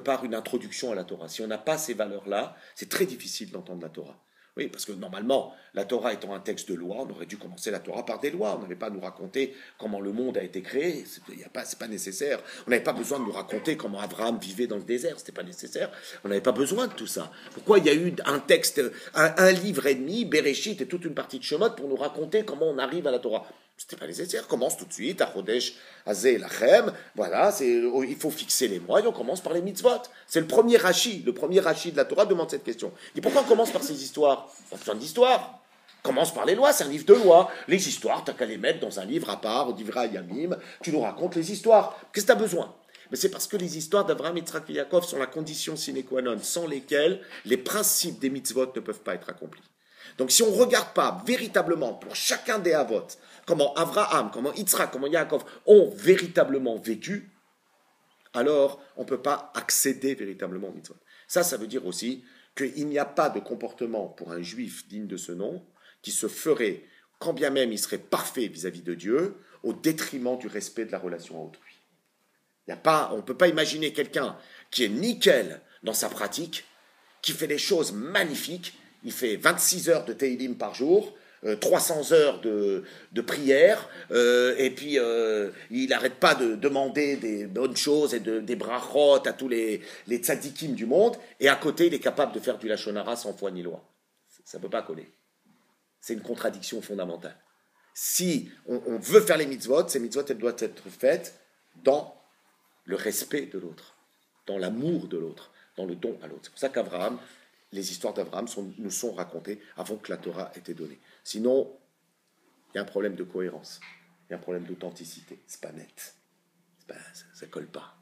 part une introduction à la Torah. Si on n'a pas ces valeurs-là, c'est très difficile d'entendre la Torah. Oui, parce que normalement, la Torah étant un texte de loi, on aurait dû commencer la Torah par des lois. On n'avait pas à nous raconter comment le monde a été créé. C'est pas nécessaire. On n'avait pas besoin de nous raconter comment Abraham vivait dans le désert. C'était pas nécessaire. On n'avait pas besoin de tout ça. Pourquoi il y a eu un texte, un livre et demi, Bereshit et toute une partie de Shemot pour nous raconter comment on arrive à la Torah? C'était pas nécessaire. Commence tout de suite à Chodesh Hazeh Lachem. Voilà, il faut fixer les mois et on commence par les mitzvot. C'est le premier Rashi. Le premier Rashi de la Torah demande cette question. Et pourquoi on commence par ces histoires? Pas besoin d'histoire. Commence par les lois, c'est un livre de lois. Les histoires, t'as qu'à les mettre dans un livre à part, au Divrei Yamim. Tu nous racontes les histoires. Qu'est-ce que t'as besoin? Mais c'est parce que les histoires d'Abraham, Yitzhak et Yaakov sont la condition sine qua non, sans lesquelles les principes des mitzvot ne peuvent pas être accomplis. Donc si on ne regarde pas véritablement pour chacun des avot, comment Abraham, comment Yitzhak, comment Yaakov ont véritablement vécu, alors on ne peut pas accéder véritablement aux mitzvot. Ça veut dire aussi qu'il n'y a pas de comportement pour un juif digne de ce nom qui se ferait, quand bien même il serait parfait vis-à-vis de Dieu, au détriment du respect de la relation à autrui. On ne peut pas imaginer quelqu'un qui est nickel dans sa pratique, qui fait des choses magnifiques. Il fait 26 heures de Teilim par jour, 300 heures de prière, et puis il n'arrête pas de demander des bonnes choses et des brachot à tous les tzadikim du monde, et à côté il est capable de faire du lachon hara sans foi ni loi. Ça ne peut pas coller. C'est une contradiction fondamentale. Si on veut faire les mitzvot, ces mitzvot elles doivent être faites dans le respect de l'autre, dans l'amour de l'autre, dans le don à l'autre. C'est pour ça qu'Abraham, les histoires d'Abraham nous sont racontées avant que la Torah ait été donnée. Sinon, il y a un problème de cohérence, il y a un problème d'authenticité. C'est pas net, ça colle pas.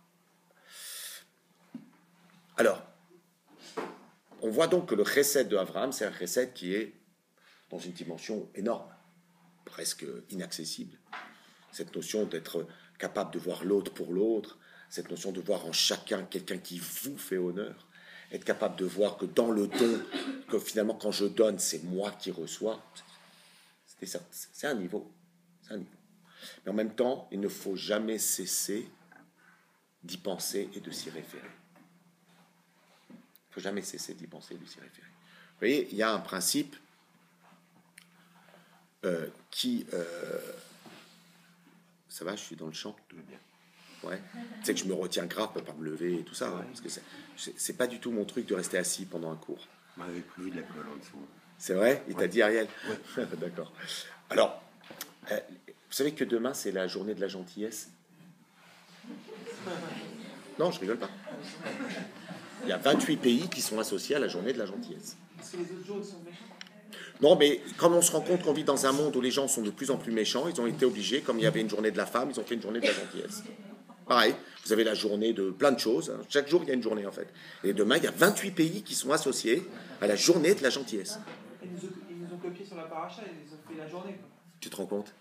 Alors, on voit donc que le chesed de Abraham, c'est un chesed qui est dans une dimension énorme, presque inaccessible. Cette notion d'être capable de voir l'autre pour l'autre, cette notion de voir en chacun quelqu'un qui vous fait honneur, être capable de voir que dans le don, que finalement quand je donne, c'est moi qui reçois, c'est un niveau. Mais en même temps, il ne faut jamais cesser d'y penser et de s'y référer. Il ne faut jamais cesser d'y penser et de s'y référer. Vous voyez, il y a un principe ça va, je suis dans le champ? Tout va bien. Ouais. Tu sais que je me retiens grave pour ne pas me lever et tout ça, ouais. Parce que c'est pas du tout mon truc de rester assis pendant un cours. On m'avait prévu de la colle en dessous. C'est vrai? Il t'a dit, Ariel? Ouais. D'accord. Alors, vous savez que demain, c'est la journée de la gentillesse? Non, je rigole pas. Il y a 28 pays qui sont associés à la journée de la gentillesse. Est-ce que les autres jours sont méchants? Non, mais comme on se rend compte qu'on vit dans un monde où les gens sont de plus en plus méchants, ils ont été obligés, comme il y avait une journée de la femme, ils ont fait une journée de la gentillesse. Pareil, vous avez la journée de plein de choses. Hein. Chaque jour, il y a une journée, en fait. Et demain, il y a 28 pays qui sont associés à la journée de la gentillesse. Ils nous ont copié sur la paracha, ils ont fait la journée. Quoi. Tu te rends compte?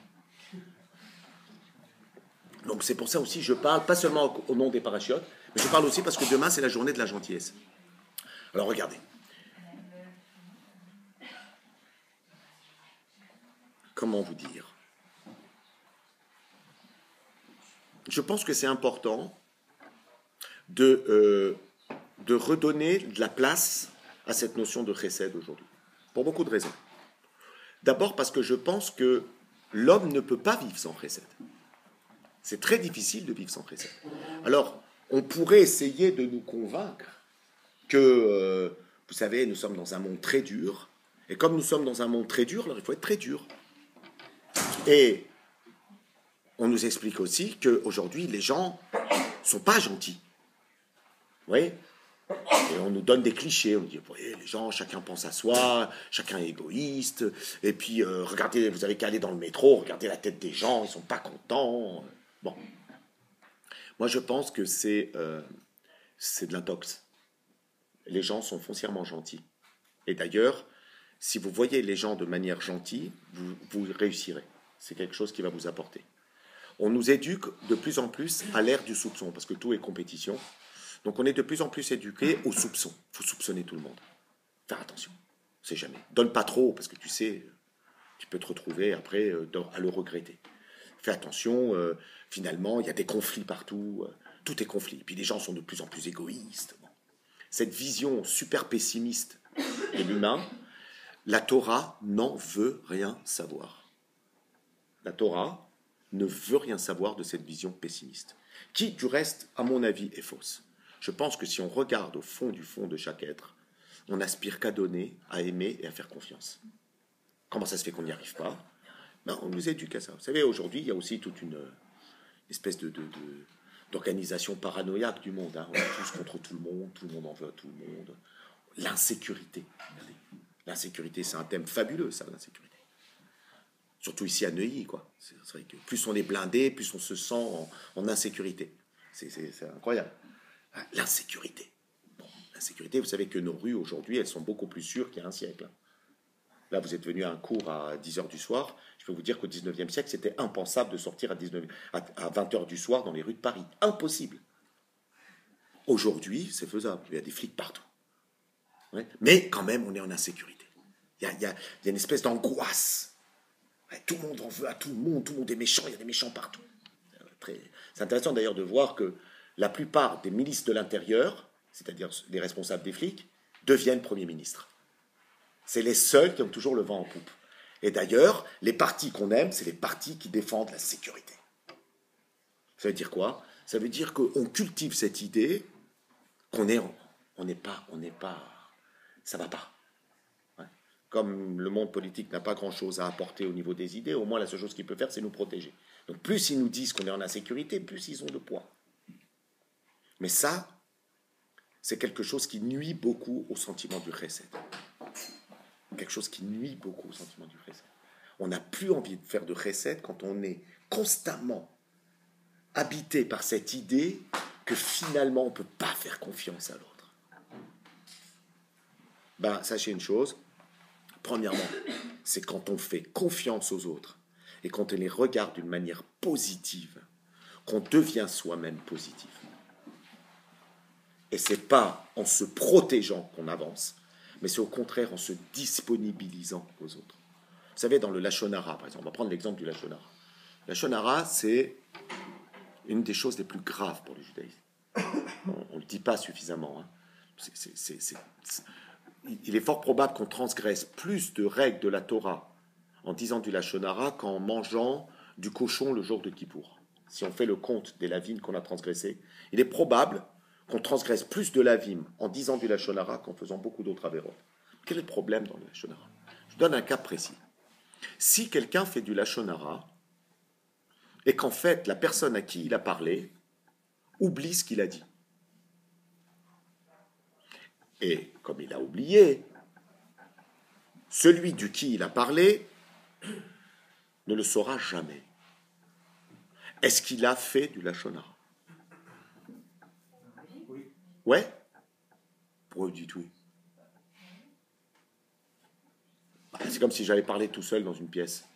Donc c'est pour ça aussi, je parle pas seulement au nom des parachiotes, mais je parle aussi parce que demain, c'est la journée de la gentillesse. Alors regardez. Comment vous dire? Je pense que c'est important de redonner de la place à cette notion de chesed aujourd'hui, pour beaucoup de raisons. D'abord parce que je pense que l'homme ne peut pas vivre sans chesed. C'est très difficile de vivre sans chesed. Alors, on pourrait essayer de nous convaincre que, vous savez, nous sommes dans un monde très dur, et comme nous sommes dans un monde très dur, alors il faut être très dur. Et on nous explique aussi qu'aujourd'hui, les gens ne sont pas gentils. Vous voyez? Et on nous donne des clichés. On nous dit, vous voyez, les gens, chacun pense à soi, chacun est égoïste. Et puis, regardez, vous avez qu'à aller dans le métro, regardez la tête des gens, ils ne sont pas contents. Bon. Moi, je pense que c'est de l'intox. Les gens sont foncièrement gentils. Et d'ailleurs, si vous voyez les gens de manière gentille, vous réussirez. C'est quelque chose qui va vous apporter. On nous éduque de plus en plus à l'ère du soupçon, parce que tout est compétition. Donc on est de plus en plus éduqué au soupçon. Il faut soupçonner tout le monde. Faire attention, c'est jamais. Donne pas trop, parce que tu sais, tu peux te retrouver après à le regretter. Fais attention, finalement, il y a des conflits partout. tout est conflit. Puis les gens sont de plus en plus égoïstes. Bon. Cette vision super pessimiste de l'humain, la Torah n'en veut rien savoir. La Torah ne veut rien savoir de cette vision pessimiste, qui, du reste, à mon avis, est fausse. Je pense que si on regarde au fond du fond de chaque être, on n'aspire qu'à donner, à aimer et à faire confiance. Comment ça se fait qu'on n'y arrive pas? Ben, on nous éduque à ça. Vous savez, aujourd'hui, il y a aussi toute une espèce d'organisation paranoïaque du monde. Hein. On est tous contre tout le monde en veut à tout le monde. L'insécurité. Regardez. L'insécurité, c'est un thème fabuleux, ça, l'insécurité. Surtout ici à Neuilly, quoi. C'est vrai que plus on est blindé, plus on se sent en insécurité. C'est incroyable. L'insécurité. Bon, l'insécurité, vous savez que nos rues, aujourd'hui, elles sont beaucoup plus sûres qu'il y a un siècle. Là, vous êtes venu à un cours à 10h du soir. Je peux vous dire qu'au 19e siècle, c'était impensable de sortir à 20h du soir dans les rues de Paris. Impossible. Aujourd'hui, c'est faisable. Il y a des flics partout. Ouais. Mais quand même, on est en insécurité. Il y a une espèce d'angoisse. Ouais, tout le monde en veut à tout le monde est méchant, il y a des méchants partout. C'est intéressant d'ailleurs de voir que la plupart des milices de l'intérieur, c'est-à-dire les responsables des flics, deviennent premiers ministres. C'est les seuls qui ont toujours le vent en poupe. Et d'ailleurs, les partis qu'on aime, c'est les partis qui défendent la sécurité. Ça veut dire quoi? Ça veut dire qu'on cultive cette idée qu'on n'est pas, ça va pas. Ouais. Comme le monde politique n'a pas grand-chose à apporter au niveau des idées, au moins la seule chose qu'il peut faire, c'est nous protéger. Donc plus ils nous disent qu'on est en insécurité, plus ils ont de poids. Mais ça, c'est quelque chose qui nuit beaucoup au sentiment du chesed. Quelque chose qui nuit beaucoup au sentiment du chesed. On n'a plus envie de faire de chesed quand on est constamment habité par cette idée que finalement on ne peut pas faire confiance à l'autre. Ben, sachez une chose, premièrement, c'est quand on fait confiance aux autres et quand on les regarde d'une manière positive, qu'on devient soi-même positif. Et ce n'est pas en se protégeant qu'on avance, mais c'est au contraire en se disponibilisant aux autres. Vous savez, dans le Lachon Hara, par exemple, on va prendre l'exemple du Lachon Hara. Le Lachon Hara, c'est une des choses les plus graves pour le judaïsme. On ne le dit pas suffisamment. Hein. Il est fort probable qu'on transgresse plus de règles de la Torah en disant du Lachon Hara qu'en mangeant du cochon le jour de Kippour. Si on fait le compte des lavines qu'on a transgressées, il est probable qu'on transgresse plus de lavim en disant du Lachon Hara qu'en faisant beaucoup d'autres avérotes. Quel est le problème dans le Lachon Hara? Je donne un cas précis. Si quelqu'un fait du Lachon Hara et qu'en fait la personne à qui il a parlé oublie ce qu'il a dit, et comme il a oublié, celui du qui il a parlé ne le saura jamais. Est-ce qu'il a fait du Lachon Hara? Ouais? Pourquoi vous dites oui? C'est comme si j'avais parlé tout seul dans une pièce.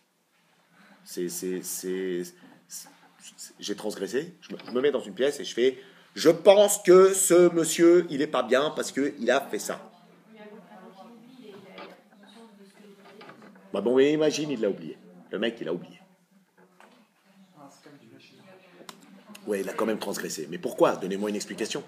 J'ai transgressé. Je me mets dans une pièce et je fais « Je pense que ce monsieur, il n'est pas bien parce qu'il a fait ça. » Bah bon, imagine, il l'a oublié. Le mec, il a oublié. Ouais, il a quand même transgressé. Mais pourquoi? Donnez-moi une explication.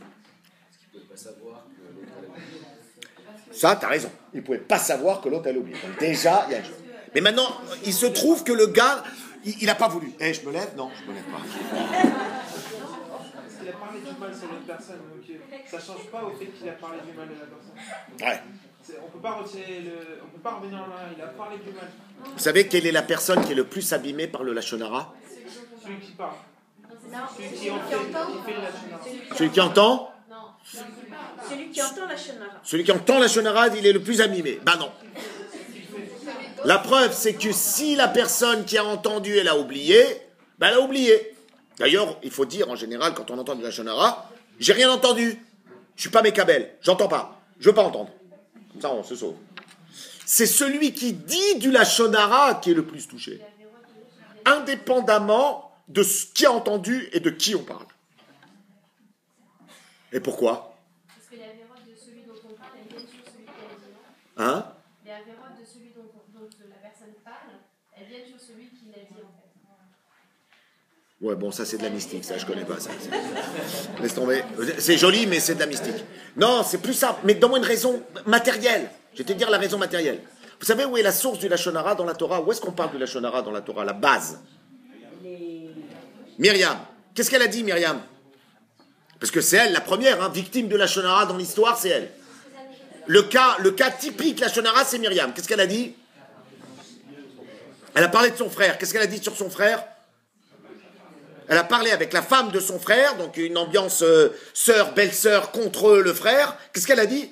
Ça, t'as raison. Il ne pouvait pas savoir que l'autre allait oublier. Donc déjà, il y a un jeu. Mais maintenant, il se trouve que le gars, il n'a pas voulu. Je me lève? Non, je ne me lève pas. Parce qu'il a parlé du mal sur l'autre personne. Donc ça ne change pas au fait qu'il a parlé du mal de la personne. Ouais. On ne peut pas revenir en arrière. Il a parlé du mal. Vous savez quelle est la personne qui est le plus abîmée par le Lachon Hara? Celui qui parle. Celui qui fait le Lachon Hara. Celui qui entend? Celui qui entend la Lachon Hara. Celui qui entend la Lachon Hara, il est le plus abîmé. Ben non. La preuve, c'est que si la personne qui a entendu, elle a oublié, ben elle a oublié. D'ailleurs, il faut dire en général, quand on entend du Lachon Hara, j'ai rien entendu. Je suis pas Mekabel. J'entends pas. Je veux pas entendre. Comme ça, on se sauve. C'est celui qui dit du Lachon Hara qui est le plus touché. Indépendamment de ce qui a entendu et de qui on parle. Et pourquoi? Parce que les avérotes de celui dont on parle, elles viennent sur celui qui a dit. Hein? Les avérotes de celui dont la personne parle, elles viennent sur celui qui l'a dit en fait. Ouais, bon, ça c'est de la mystique, ça je connais pas ça. Laisse tomber. C'est joli, mais c'est de la mystique. Non, c'est plus simple. Mais donne-moi une raison matérielle. Je vais te dire la raison matérielle. Vous savez où est la source du Lachon Hara dans la Torah? Où est-ce qu'on parle du Lachon Hara dans la Torah? La base. Myriam. Qu'est-ce qu'elle a dit, Myriam? Parce que c'est elle, la première, hein, victime de Lachon Hara dans l'histoire, c'est elle. Le cas typique Lachon Hara, c'est Myriam. Qu'est-ce qu'elle a dit? Elle a parlé de son frère. Qu'est-ce qu'elle a dit sur son frère? Elle a parlé avec la femme de son frère, donc une ambiance sœur, belle-sœur contre le frère. Qu'est-ce qu'elle a dit?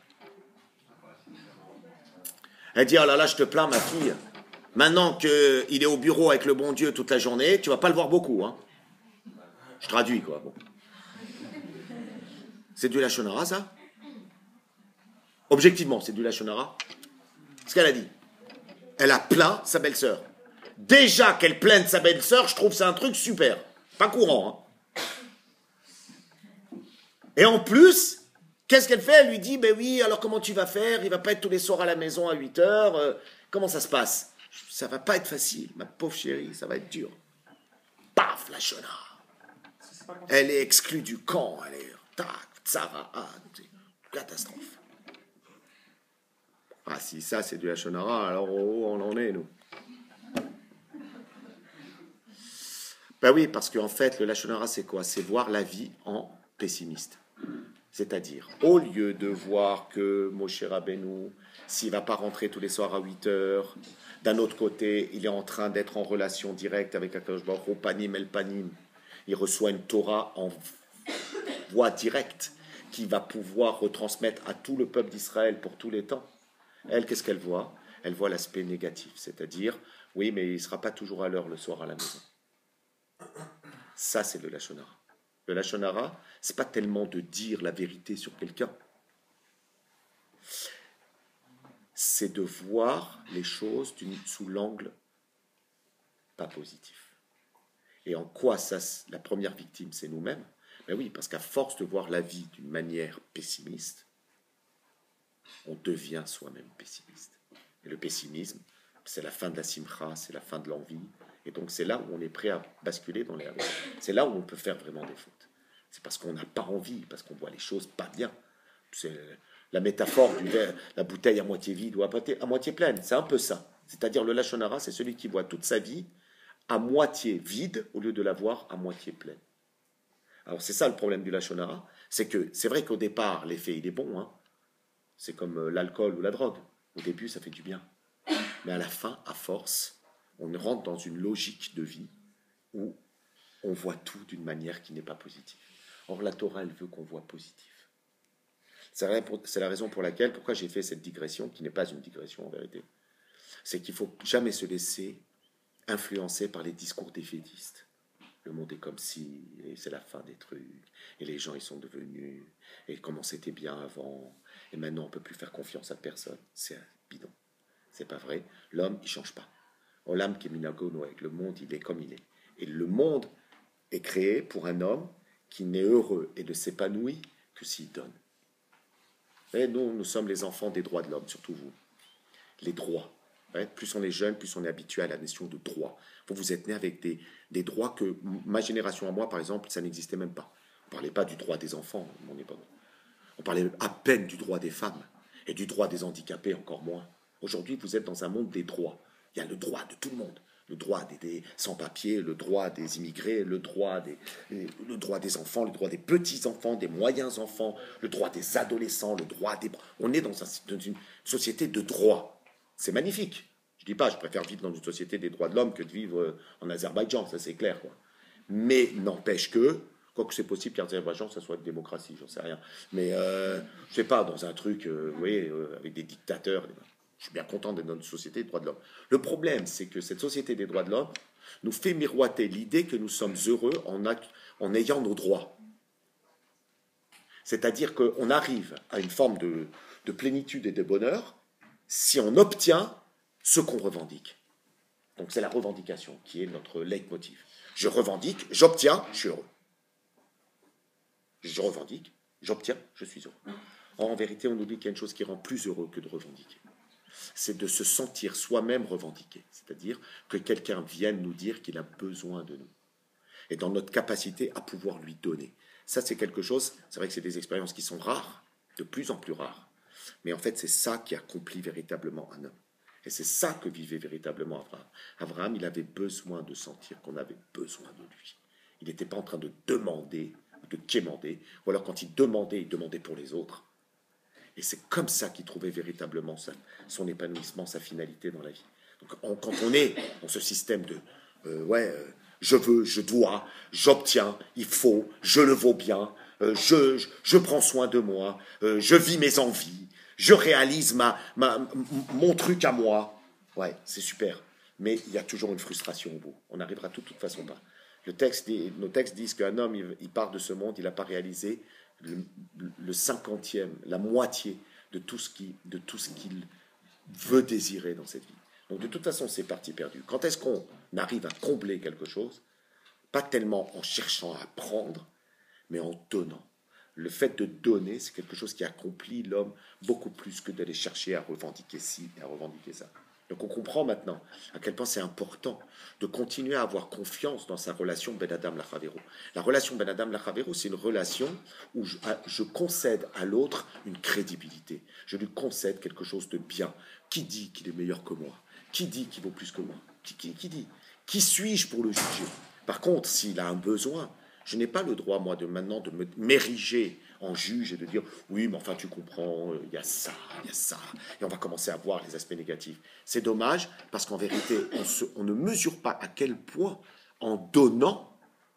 Elle dit, oh là là, je te plains, ma fille. Maintenant qu'il est au bureau avec le bon Dieu toute la journée, tu vas pas le voir beaucoup. Hein. Je traduis, quoi. Bon. C'est du Lachon Hara, ça? Objectivement, c'est du Lachon Hara. Ce qu'elle a dit. Elle a plaint sa belle-sœur. Déjà qu'elle plainte sa belle-sœur, je trouve que c'est un truc super. Pas courant. Hein. Et en plus, qu'est-ce qu'elle fait? Elle lui dit, ben oui, alors comment tu vas faire? Il va pas être tous les soirs à la maison à 8 heures. Comment ça se passe? Ça va pas être facile, ma pauvre chérie, ça va être dur. Paf, la Shona. Elle est exclue du camp, elle est... Tac, Tsara, catastrophe. Ah, si ça c'est du Lachon Hara, alors où on en est, nous? Ben oui, parce qu'en fait, le Lachon Hara, c'est quoi? C'est voir la vie en pessimiste. C'est-à-dire, au lieu de voir que Moshe Rabbeinu, s'il ne va pas rentrer tous les soirs à 8 heures, d'un autre côté, il est en train d'être en relation directe avec Akadosh Baruch Hu, Panim El Panim. Il reçoit une Torah en voie directe qui va pouvoir retransmettre à tout le peuple d'Israël pour tous les temps. Elle, qu'est-ce qu'elle voit? Elle voit l'aspect négatif, c'est-à-dire, oui, mais il ne sera pas toujours à l'heure le soir à la maison. Ça, c'est le Lachon Hara. Le Lachon Hara, ce n'est pas tellement de dire la vérité sur quelqu'un. C'est de voir les choses sous l'angle pas positif. Et en quoi ça, la première victime, c'est nous-mêmes? Ben oui, parce qu'à force de voir la vie d'une manière pessimiste, on devient soi-même pessimiste. Et le pessimisme, c'est la fin de la simcha, c'est la fin de l'envie. Et donc c'est là où on est prêt à basculer dans les... C'est là où on peut faire vraiment des fautes. C'est parce qu'on n'a pas envie, parce qu'on voit les choses pas bien. C'est la métaphore du verre, la bouteille à moitié vide ou à moitié pleine. C'est un peu ça. C'est-à-dire le Lachon Hara, c'est celui qui voit toute sa vie à moitié vide au lieu de la voir à moitié pleine. Alors c'est ça le problème du Lachon Hara, c'est que c'est vrai qu'au départ, l'effet il est bon, hein. C'est comme l'alcool ou la drogue. Au début, ça fait du bien. Mais à la fin, à force, on rentre dans une logique de vie où on voit tout d'une manière qui n'est pas positive. Or, la Torah, elle veut qu'on voit positif. C'est la raison pour laquelle, pourquoi j'ai fait cette digression, qui n'est pas une digression en vérité. C'est qu'il ne faut jamais se laisser influencer par les discours défaitistes. Le monde est comme si, et c'est la fin des trucs, et les gens ils sont devenus, et comment c'était bien avant, et maintenant on ne peut plus faire confiance à personne. C'est un bidon. C'est pas vrai. L'homme, il ne change pas. Olam keminago noeg. Le monde, il est comme il est. Et le monde est créé pour un homme qui n'est heureux et ne s'épanouit que s'il donne. Et nous sommes les enfants des droits de l'homme, surtout vous. Les droits. Plus on est jeune, plus on est habitué à la notion de droit. Vous êtes né avec des droits que ma génération à moi, par exemple, ça n'existait même pas. On ne parlait pas du droit des enfants, mon époque. On parlait à peine du droit des femmes et du droit des handicapés, encore moins. Aujourd'hui, vous êtes dans un monde des droits. Il y a le droit de tout le monde. Le droit des sans-papiers, le droit des immigrés, le droit des enfants, le droit des petits-enfants, des moyens-enfants, le droit des adolescents, le droit des... On est dans une société de droits. C'est magnifique. Je ne dis pas, je préfère vivre dans une société des droits de l'homme que de vivre en Azerbaïdjan, ça c'est clair, quoi. Mais n'empêche que, quoique c'est possible qu'Azerbaïdjan, ça soit une démocratie, j'en sais rien. Mais, je ne sais pas, dans un truc, avec des dictateurs... Je suis bien content d'être dans une société des droits de l'homme. Le problème, c'est que cette société des droits de l'homme nous fait miroiter l'idée que nous sommes heureux en ayant nos droits. C'est-à-dire qu'on arrive à une forme de plénitude et de bonheur si on obtient ce qu'on revendique. Donc c'est la revendication qui est notre leitmotiv. Je revendique, j'obtiens, je suis heureux. Je revendique, j'obtiens, je suis heureux. Or, en vérité, on oublie qu'il y a une chose qui rend plus heureux que de revendiquer. C'est de se sentir soi-même revendiqué. C'est-à-dire que quelqu'un vienne nous dire qu'il a besoin de nous. et dans notre capacité à pouvoir lui donner. Ça, c'est quelque chose, c'est vrai que c'est des expériences qui sont rares, de plus en plus rares. Mais en fait, c'est ça qui accomplit véritablement un homme. Et c'est ça que vivait véritablement Abraham. Abraham, il avait besoin de sentir qu'on avait besoin de lui. Il n'était pas en train de demander, de quémander, ou alors quand il demandait pour les autres. Et c'est comme ça qu'il trouvait véritablement son épanouissement, sa finalité dans la vie. Donc, quand on est dans ce système de je veux, je dois, j'obtiens, il faut, je le vaux bien, je prends soin de moi, je vis mes envies, je réalise mon truc à moi. Ouais, c'est super. Mais il y a toujours une frustration au bout. On n'arrivera de toute façon pas. Nos textes disent qu'un homme, il part de ce monde, il n'a pas réalisé le cinquantième, la moitié de tout ce qu'il veut désirer dans cette vie. Donc de toute façon, c'est parti perdu. Quand est-ce qu'on arrive à combler quelque chose? Pas tellement en cherchant à prendre, mais en donnant. Le fait de donner, c'est quelque chose qui accomplit l'homme beaucoup plus que d'aller chercher à revendiquer ci et à revendiquer ça. Donc on comprend maintenant à quel point c'est important de continuer à avoir confiance dans sa relation Ben Adam Lachavero. La relation Ben Adam Lachavero, c'est une relation où je concède à l'autre une crédibilité. Je lui concède quelque chose de bien. Qui dit qu'il est meilleur que moi? Qui dit qu'il vaut plus que moi? Qui dit? Qui suis-je pour le juger? Par contre, s'il a un besoin, je n'ai pas le droit, moi, de m'ériger en juge et de dire « oui, mais enfin, tu comprends, il y a ça, et on va commencer à voir les aspects négatifs. C'est dommage, parce qu'en vérité, on ne mesure pas à quel point, en donnant,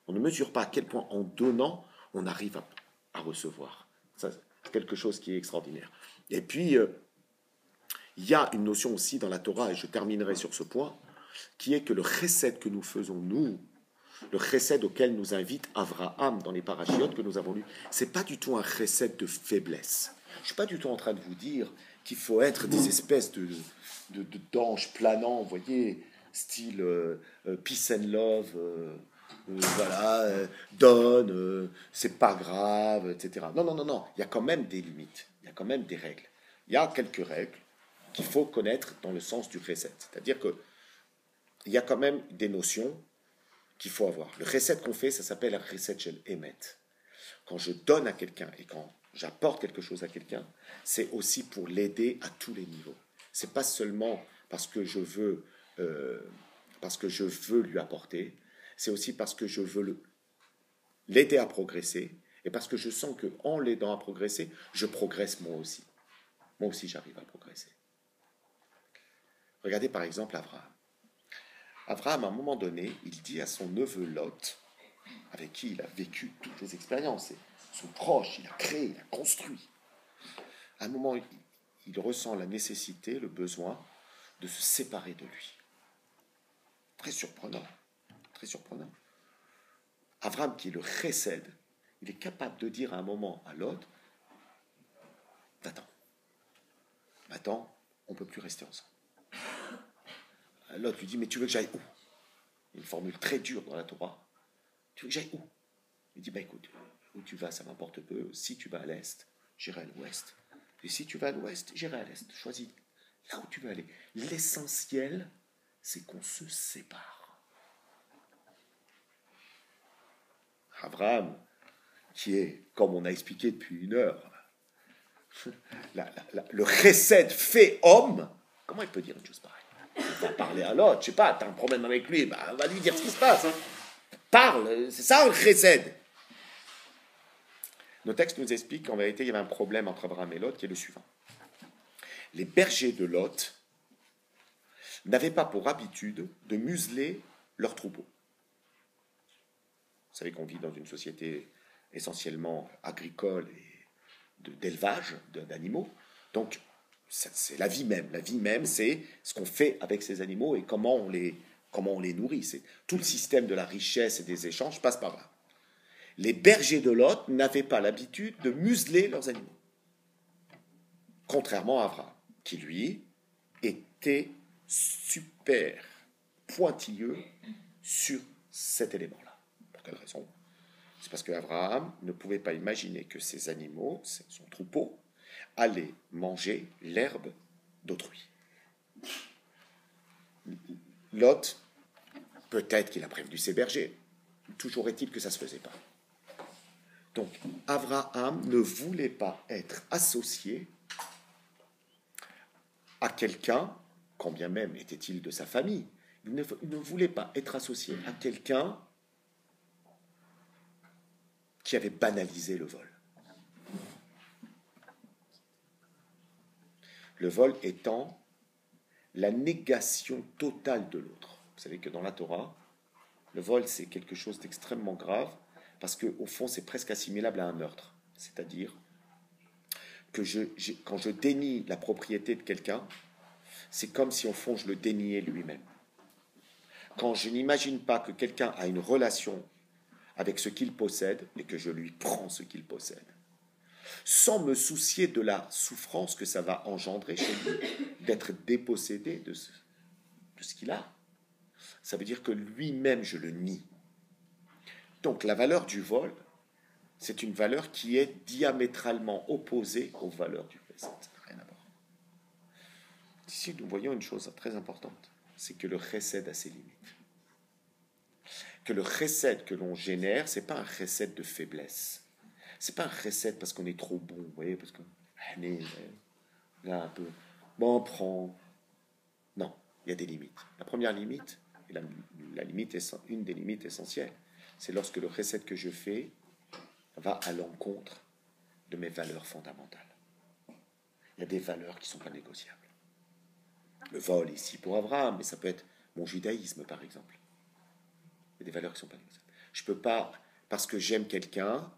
on arrive à recevoir. Ça, c'est quelque chose qui est extraordinaire. Et puis, il y a une notion aussi dans la Torah, et je terminerai sur ce point, qui est que le chesed que nous faisons, nous, le chesed auquel nous invite Abraham dans les parachiotes que nous avons lus, c'est pas du tout un chesed de faiblesse. Je suis pas du tout en train de vous dire qu'il faut être des espèces d'anges planants, vous voyez, style peace and love, donne, c'est pas grave, etc. Non, il y a quand même des limites, il y a quand même des règles. Il y a quelques règles qu'il faut connaître dans le sens du chesed. C'est-à-dire que il y a quand même des notions qu'il faut avoir. Le chesed qu'on fait, ça s'appelle un chesed shel emet. Quand je donne à quelqu'un et quand j'apporte quelque chose à quelqu'un, c'est aussi pour l'aider à tous les niveaux. C'est pas seulement parce que je veux lui apporter, c'est aussi parce que je veux l'aider à progresser et parce que je sens qu'en l'aidant à progresser, je progresse moi aussi. Moi aussi, j'arrive à progresser. Regardez par exemple Abraham. Abraham, à un moment donné, il dit à son neveu Lot, avec qui il a vécu toutes les expériences, son proche, il a créé, il a construit. À un moment, il ressent la nécessité, le besoin de se séparer de lui. Très surprenant, très surprenant. Abraham, qui est le chesed, il est capable de dire à un moment à Lot, Attends, on ne peut plus rester ensemble. L'autre lui dit, mais tu veux que j'aille où? Une formule très dure dans la Torah. Tu veux que j'aille où? Il dit, écoute, où tu vas, ça m'importe peu. Si tu vas à l'est, j'irai à l'ouest. Et si tu vas à l'ouest, j'irai à l'est. Choisis là où tu veux aller. L'essentiel, c'est qu'on se sépare. Abraham, qui est, comme on a expliqué depuis 1 heure, le chesed fait homme, comment il peut dire une chose pareille? Il va parler à l'autre, je sais pas, t'as un problème avec lui, va lui dire ce qui se passe. Parle, c'est ça le chesed. Nos textes nous expliquent qu'en vérité, il y avait un problème entre Abraham et Lot qui est le suivant. Les bergers de Lot n'avaient pas pour habitude de museler leurs troupeaux. Vous savez qu'on vit dans une société essentiellement agricole et d'élevage d'animaux. Donc, c'est la vie même. La vie même, c'est ce qu'on fait avec ces animaux et comment on les nourrit. C'est tout le système de la richesse et des échanges passe par là. Les bergers de Lot n'avaient pas l'habitude de museler leurs animaux. Contrairement à Abraham, qui lui était super pointilleux sur cet élément-là. Pour quelle raison? C'est parce qu'Abraham ne pouvait pas imaginer que ses animaux, son troupeau, allaient manger l'herbe d'autrui. Lot, peut-être qu'il a prévenu ses bergers. Toujours est-il que ça ne se faisait pas. Donc, Abraham ne voulait pas être associé à quelqu'un, quand bien même était-il de sa famille, il ne voulait pas être associé à quelqu'un qui avait banalisé le vol. Le vol étant la négation totale de l'autre. Vous savez que dans la Torah, le vol, c'est quelque chose d'extrêmement grave, parce qu'au fond, c'est presque assimilable à un meurtre. C'est-à-dire que quand je dénie la propriété de quelqu'un, c'est comme si, au fond, je le déniais lui-même. Quand je n'imagine pas que quelqu'un a une relation avec ce qu'il possède, et que je lui prends ce qu'il possède, sans me soucier de la souffrance que ça va engendrer chez lui, d'être dépossédé de ce qu'il a, ça veut dire que lui-même, je le nie. Donc la valeur du vol, c'est une valeur qui est diamétralement opposée aux valeurs du chesed. Rien à voir. Ici, nous voyons une chose très importante, c'est que le chesed a ses limites. Que le chesed que l'on génère, c'est pas un chesed de faiblesse. C'est pas un chesed parce qu'on est trop bon, vous voyez, parce que là un peu, bon, prends. Non, il y a des limites. La première limite, et la limite une des limites essentielles, c'est lorsque le chesed que je fais va à l'encontre de mes valeurs fondamentales. Il y a des valeurs qui ne sont pas négociables. Le vol ici pour Abraham, mais ça peut être mon judaïsme par exemple. Il y a des valeurs qui ne sont pas négociables. Je ne peux pas, parce que j'aime quelqu'un,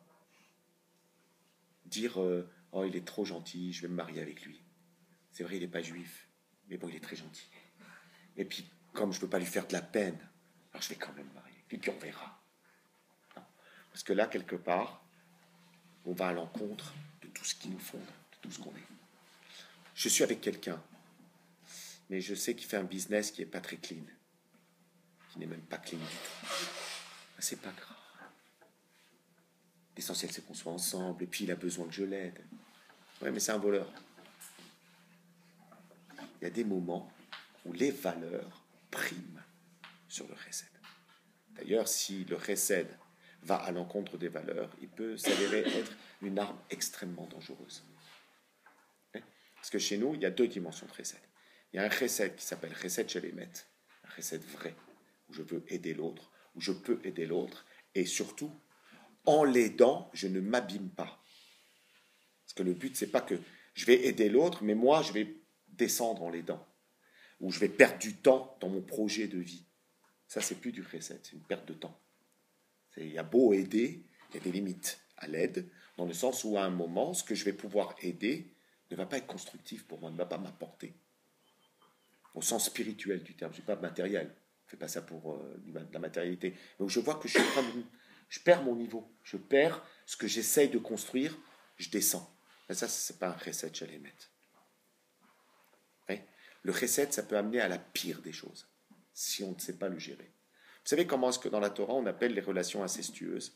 dire oh il est trop gentil, je vais me marier avec lui. C'est vrai, il n'est pas juif, mais bon, il est très gentil. Et puis, comme je ne peux pas lui faire de la peine, alors je vais quand même me marier. Et puis on verra. Non. Parce que là, quelque part, on va à l'encontre de tout ce qui nous fonde, de tout ce qu'on est. Je suis avec quelqu'un, mais je sais qu'il fait un business qui n'est pas très clean, qui n'est même pas clean du tout. C'est pas grave. L'essentiel, c'est qu'on soit ensemble, et puis il a besoin que je l'aide. Oui, mais c'est un voleur. Il y a des moments où les valeurs priment sur le chesed. D'ailleurs, si le chesed va à l'encontre des valeurs, il peut s'avérer être une arme extrêmement dangereuse. Parce que chez nous, il y a deux dimensions de chesed. Il y a un chesed qui s'appelle chesed shel emet, un chesed vrai, où je veux aider l'autre, où je peux aider l'autre, et surtout, en l'aidant, je ne m'abîme pas. Parce que le but, c'est pas que je vais aider l'autre, mais moi, je vais descendre en l'aidant, ou je vais perdre du temps dans mon projet de vie. Ça, c'est plus du chesed, c'est une perte de temps. Il y a beau aider, il y a des limites à l'aide, dans le sens où à un moment, ce que je vais pouvoir aider ne va pas être constructif pour moi, ne va pas m'apporter. Au sens spirituel du terme, je ne suis pas matériel, je ne fais pas ça pour de la matérialité. Donc je vois que je perds mon niveau, je perds ce que j'essaye de construire, je descends. Mais ça, ce n'est pas un chesed shel emet. Le chesed, ça peut amener à la pire des choses, si on ne sait pas le gérer. Vous savez comment est-ce que dans la Torah, on appelle les relations incestueuses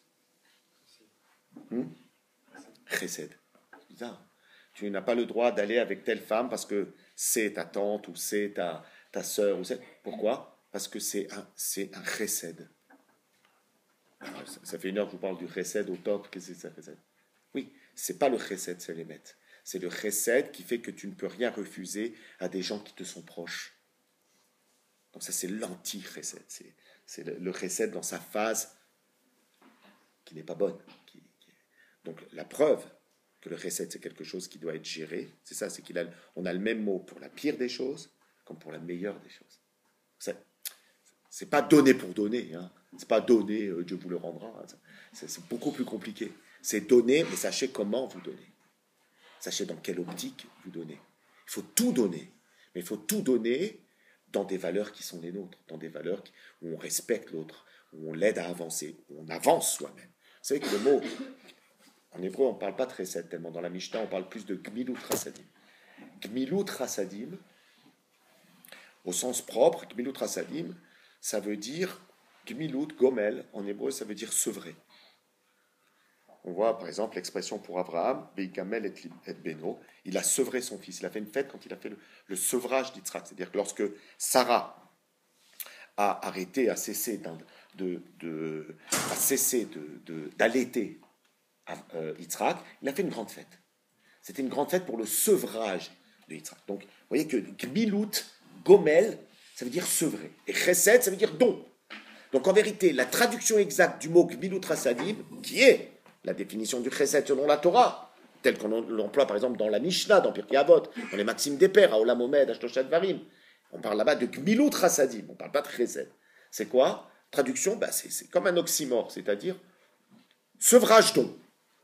chesed. C'est bizarre. Tu n'as pas le droit d'aller avec telle femme parce que c'est ta tante ou c'est ta sœur. Pourquoi? Parce que c'est un chesed. Alors, ça fait une heure que je vous parle du chesed au top. Qu'est-ce que c'est ça, chesed? Oui, c'est pas le chesed, c'est les mettre. C'est le chesed qui fait que tu ne peux rien refuser à des gens qui te sont proches. Donc ça, c'est l'anti-chesed. C'est le chesed dans sa phase qui n'est pas bonne. Donc la preuve que le chesed, c'est quelque chose qui doit être géré, c'est ça, c'est qu'on a le même mot pour la pire des choses comme pour la meilleure des choses. C'est pas donner pour donner. Hein. C'est pas donner, Dieu vous le rendra. Hein. C'est beaucoup plus compliqué. C'est donner, mais sachez comment vous donnez. Sachez dans quelle optique vous donnez. Il faut tout donner. Mais il faut tout donner dans des valeurs qui sont les nôtres, dans des valeurs où on respecte l'autre, où on l'aide à avancer, où on avance soi-même. Vous savez que le mot, en hébreu, on ne parle pas de chesed tellement. Dans la Mishnah, on parle plus de gmilut chasadim. Gmilut chasadim, au sens propre, gmilut chasadim, ça veut dire, gmilut, gomel, en hébreu, ça veut dire sevrer. On voit par exemple l'expression pour Abraham, Beikamel et Beno, il a sevré son fils. Il a fait une fête quand il a fait le sevrage d'Yitzhak. C'est-à-dire que lorsque Sarah a arrêté, a cessé a cessé d'allaiter Yitzhak, il a fait une grande fête. C'était une grande fête pour le sevrage de Yitzhak. Donc, vous voyez que Gmilut, Gomel, ça veut dire sevrer. Et Chesed, ça veut dire don. Donc, en vérité, la traduction exacte du mot Gmilut Rasadim, qui est la définition du Chesed selon la Torah, telle qu'on l'emploie par exemple dans la Mishnah, dans Pirkei Avot, dans les Maximes des Pères, à Olam Omed, à Shloshat Dvarim, on parle là-bas de Gmilut Rasadim, on ne parle pas de Chesed. C'est quoi? Traduction, c'est comme un oxymore, c'est-à-dire sevrage don.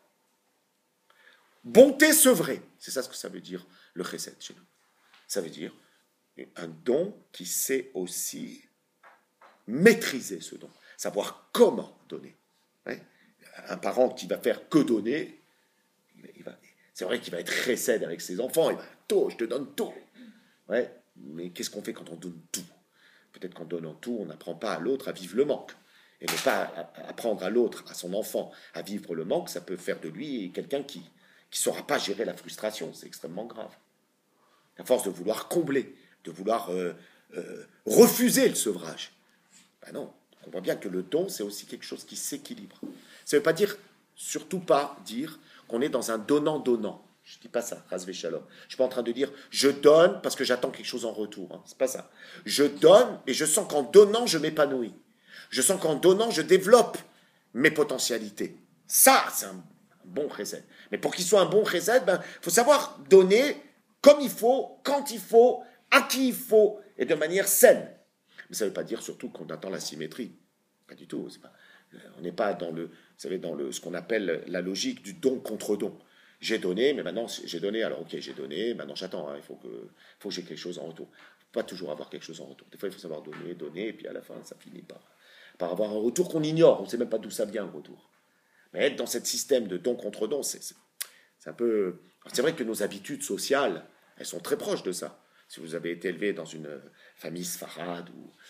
Bonté sevrée, c'est ça ce que ça veut dire le chesed chez nous. Ça veut dire un don qui sait aussi maîtriser ce don, savoir comment donner. Ouais. Un parent qui va faire que donner, c'est vrai qu'il va être chesed avec ses enfants, il va tout, je te donne tout. Ouais. Mais qu'est-ce qu'on fait quand on donne tout? Peut-être qu'en donnant tout, on n'apprend pas à l'autre à vivre le manque. Et ne pas apprendre à l'autre, à son enfant, à vivre le manque, ça peut faire de lui quelqu'un qui ne saura pas gérer la frustration. C'est extrêmement grave. À force de vouloir combler, de vouloir refuser le sevrage. Ben non, on voit bien que le don, c'est aussi quelque chose qui s'équilibre. Ça ne veut pas dire, surtout pas dire, qu'on est dans un donnant-donnant. Je ne dis pas ça, Razvé Shalom. Je ne suis pas en train de dire, je donne parce que j'attends quelque chose en retour. Hein. Ce n'est pas ça. Je donne et je sens qu'en donnant, je m'épanouis. Je sens qu'en donnant, je développe mes potentialités. Ça, c'est un bon chesed. Mais pour qu'il soit un bon chesed, il faut savoir donner comme il faut, quand il faut, à qui il faut, et de manière saine. Mais ça ne veut pas dire surtout qu'on attend la symétrie. Pas du tout. On n'est pas dans ce qu'on appelle la logique du don contre don. J'ai donné, mais maintenant j'ai donné, alors ok, j'ai donné, maintenant j'attends, hein, il faut que j'ai quelque chose en retour. Il ne faut pas toujours avoir quelque chose en retour. Des fois, il faut savoir donner, et puis à la fin, ça finit par avoir un retour qu'on ignore. On ne sait même pas d'où ça vient, le retour. Mais être dans ce système de don contre don, c'est un peu... C'est vrai que nos habitudes sociales, elles sont très proches de ça. Si vous avez été élevé dans une famille sfarade,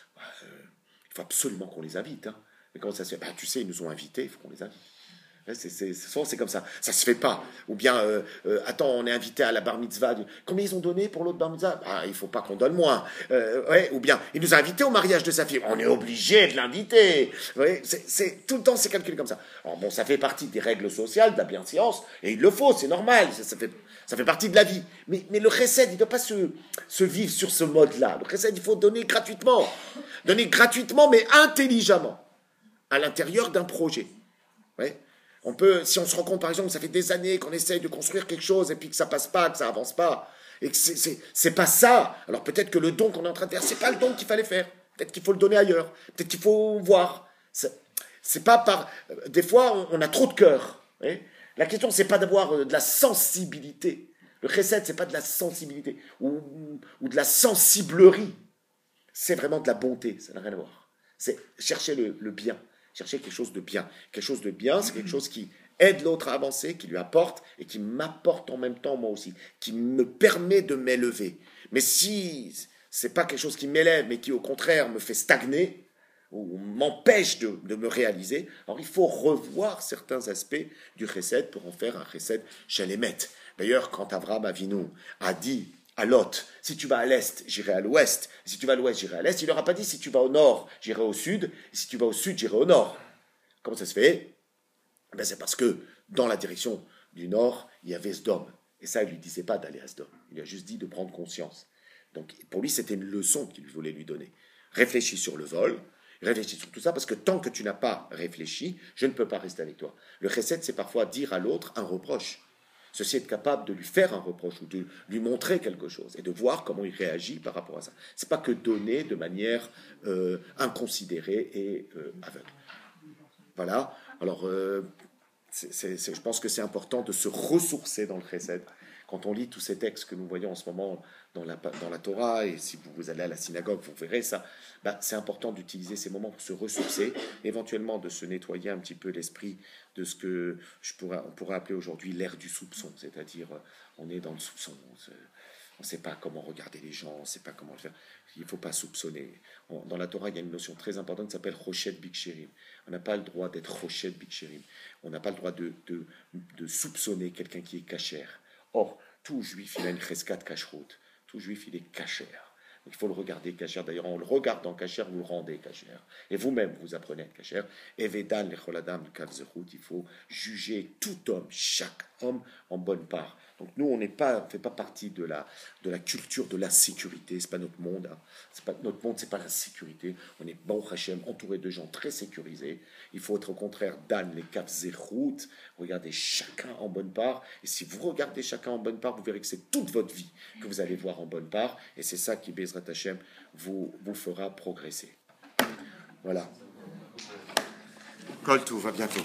il faut absolument qu'on les invite. Hein. Mais comment ça se fait? Tu sais, ils nous ont invités, il faut qu'on les invite. Souvent, c'est comme ça. Ça se fait pas. Ou bien, attends, on est invité à la bar mitzvah. Combien ils ont donné pour l'autre bar mitzvah? Il faut pas qu'on donne moins. Ouais. Ou bien, il nous a invités au mariage de sa fille. On est obligé de l'inviter. Ouais. Tout le temps, c'est calculé comme ça. Alors bon, ça fait partie des règles sociales, de la bienséance, et il le faut, c'est normal. Ça fait partie de la vie. Mais le chesed, il ne doit pas se vivre sur ce mode-là. Le chesed, il faut donner gratuitement. Donner gratuitement, mais intelligemment. À l'intérieur d'un projet. Ouais. On peut, si on se rend compte, par exemple, que ça fait des années qu'on essaye de construire quelque chose et puis que ça passe pas, que ça avance pas, et que c'est pas ça. Alors peut-être que le don qu'on est en train de faire, c'est pas le don qu'il fallait faire. Peut-être qu'il faut le donner ailleurs. Peut-être qu'il faut voir. C'est pas par. Des fois, on a trop de cœur. La question, c'est pas d'avoir de la sensibilité. Le chesed, c'est pas de la sensibilité ou de la sensiblerie. C'est vraiment de la bonté. Ça n'a rien à voir. C'est chercher le bien. Chercher quelque chose de bien. Quelque chose de bien, c'est quelque chose qui aide l'autre à avancer, qui lui apporte et qui m'apporte en même temps moi aussi, qui me permet de m'élever. Mais si c'est pas quelque chose qui m'élève, mais qui au contraire me fait stagner ou m'empêche de me réaliser, alors il faut revoir certains aspects du chesed pour en faire un chesed shelemet. D'ailleurs, quand Avraham Avinu a dit à Lot, si tu vas à l'est, j'irai à l'ouest. Si tu vas à l'ouest, j'irai à l'est. Il leur a pas dit, si tu vas au nord, j'irai au sud. Et si tu vas au sud, j'irai au nord. Comment ça se fait? C'est parce que dans la direction du nord, il y avait Sdom. Et ça, il ne lui disait pas d'aller à Sdom. Il lui a juste dit de prendre conscience. Donc, pour lui, c'était une leçon qu'il voulait lui donner. Réfléchis sur le vol. Réfléchis sur tout ça, parce que tant que tu n'as pas réfléchi, je ne peux pas rester avec toi. Le chesed, c'est parfois dire à l'autre un reproche. Ceci est capable de lui faire un reproche ou de lui montrer quelque chose et de voir comment il réagit par rapport à ça. Ce n'est pas que donner de manière inconsidérée et aveugle. Voilà. Alors, je pense que c'est important de se ressourcer dans le chesed. Quand on lit tous ces textes que nous voyons en ce moment dans la Torah, et si vous allez à la synagogue, vous verrez ça, c'est important d'utiliser ces moments pour se ressourcer, éventuellement de se nettoyer un petit peu l'esprit de ce que on pourrait appeler aujourd'hui l'ère du soupçon, c'est-à-dire on est dans le soupçon, on ne sait pas comment regarder les gens, on ne sait pas comment le faire, il ne faut pas soupçonner. Dans la Torah, il y a une notion très importante qui s'appelle Rochet Bikshérim. On n'a pas le droit d'être Rochet Bikshérim, on n'a pas le droit de soupçonner quelqu'un qui est cachère. Or, tout juif, il a une cheskat kashrut. Tout juif, il est cachère. Il faut le regarder cachère. D'ailleurs, en le regardant cachère, vous le rendez cachère. Et vous-même, vous apprenez à être cachère. Et Vedan, les choladam, le kavzechut, il faut juger tout homme, chaque homme, en bonne part. Donc nous, on ne fait pas partie de la culture de la sécurité. C'est pas notre monde. Hein. Notre monde, c'est pas la sécurité. On est bon Hachem, entouré de gens très sécurisés. Il faut être au contraire Dan, les kavzechut. Regardez chacun en bonne part. Et si vous regardez chacun en bonne part, vous verrez que c'est toute votre vie que vous allez voir en bonne part. Et c'est ça qui, Bezrat Hachem, vous fera progresser. Voilà. Kol Tov, à bientôt.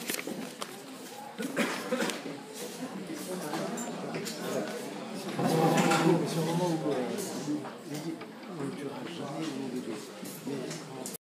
C'est un moment où tu rajoutes.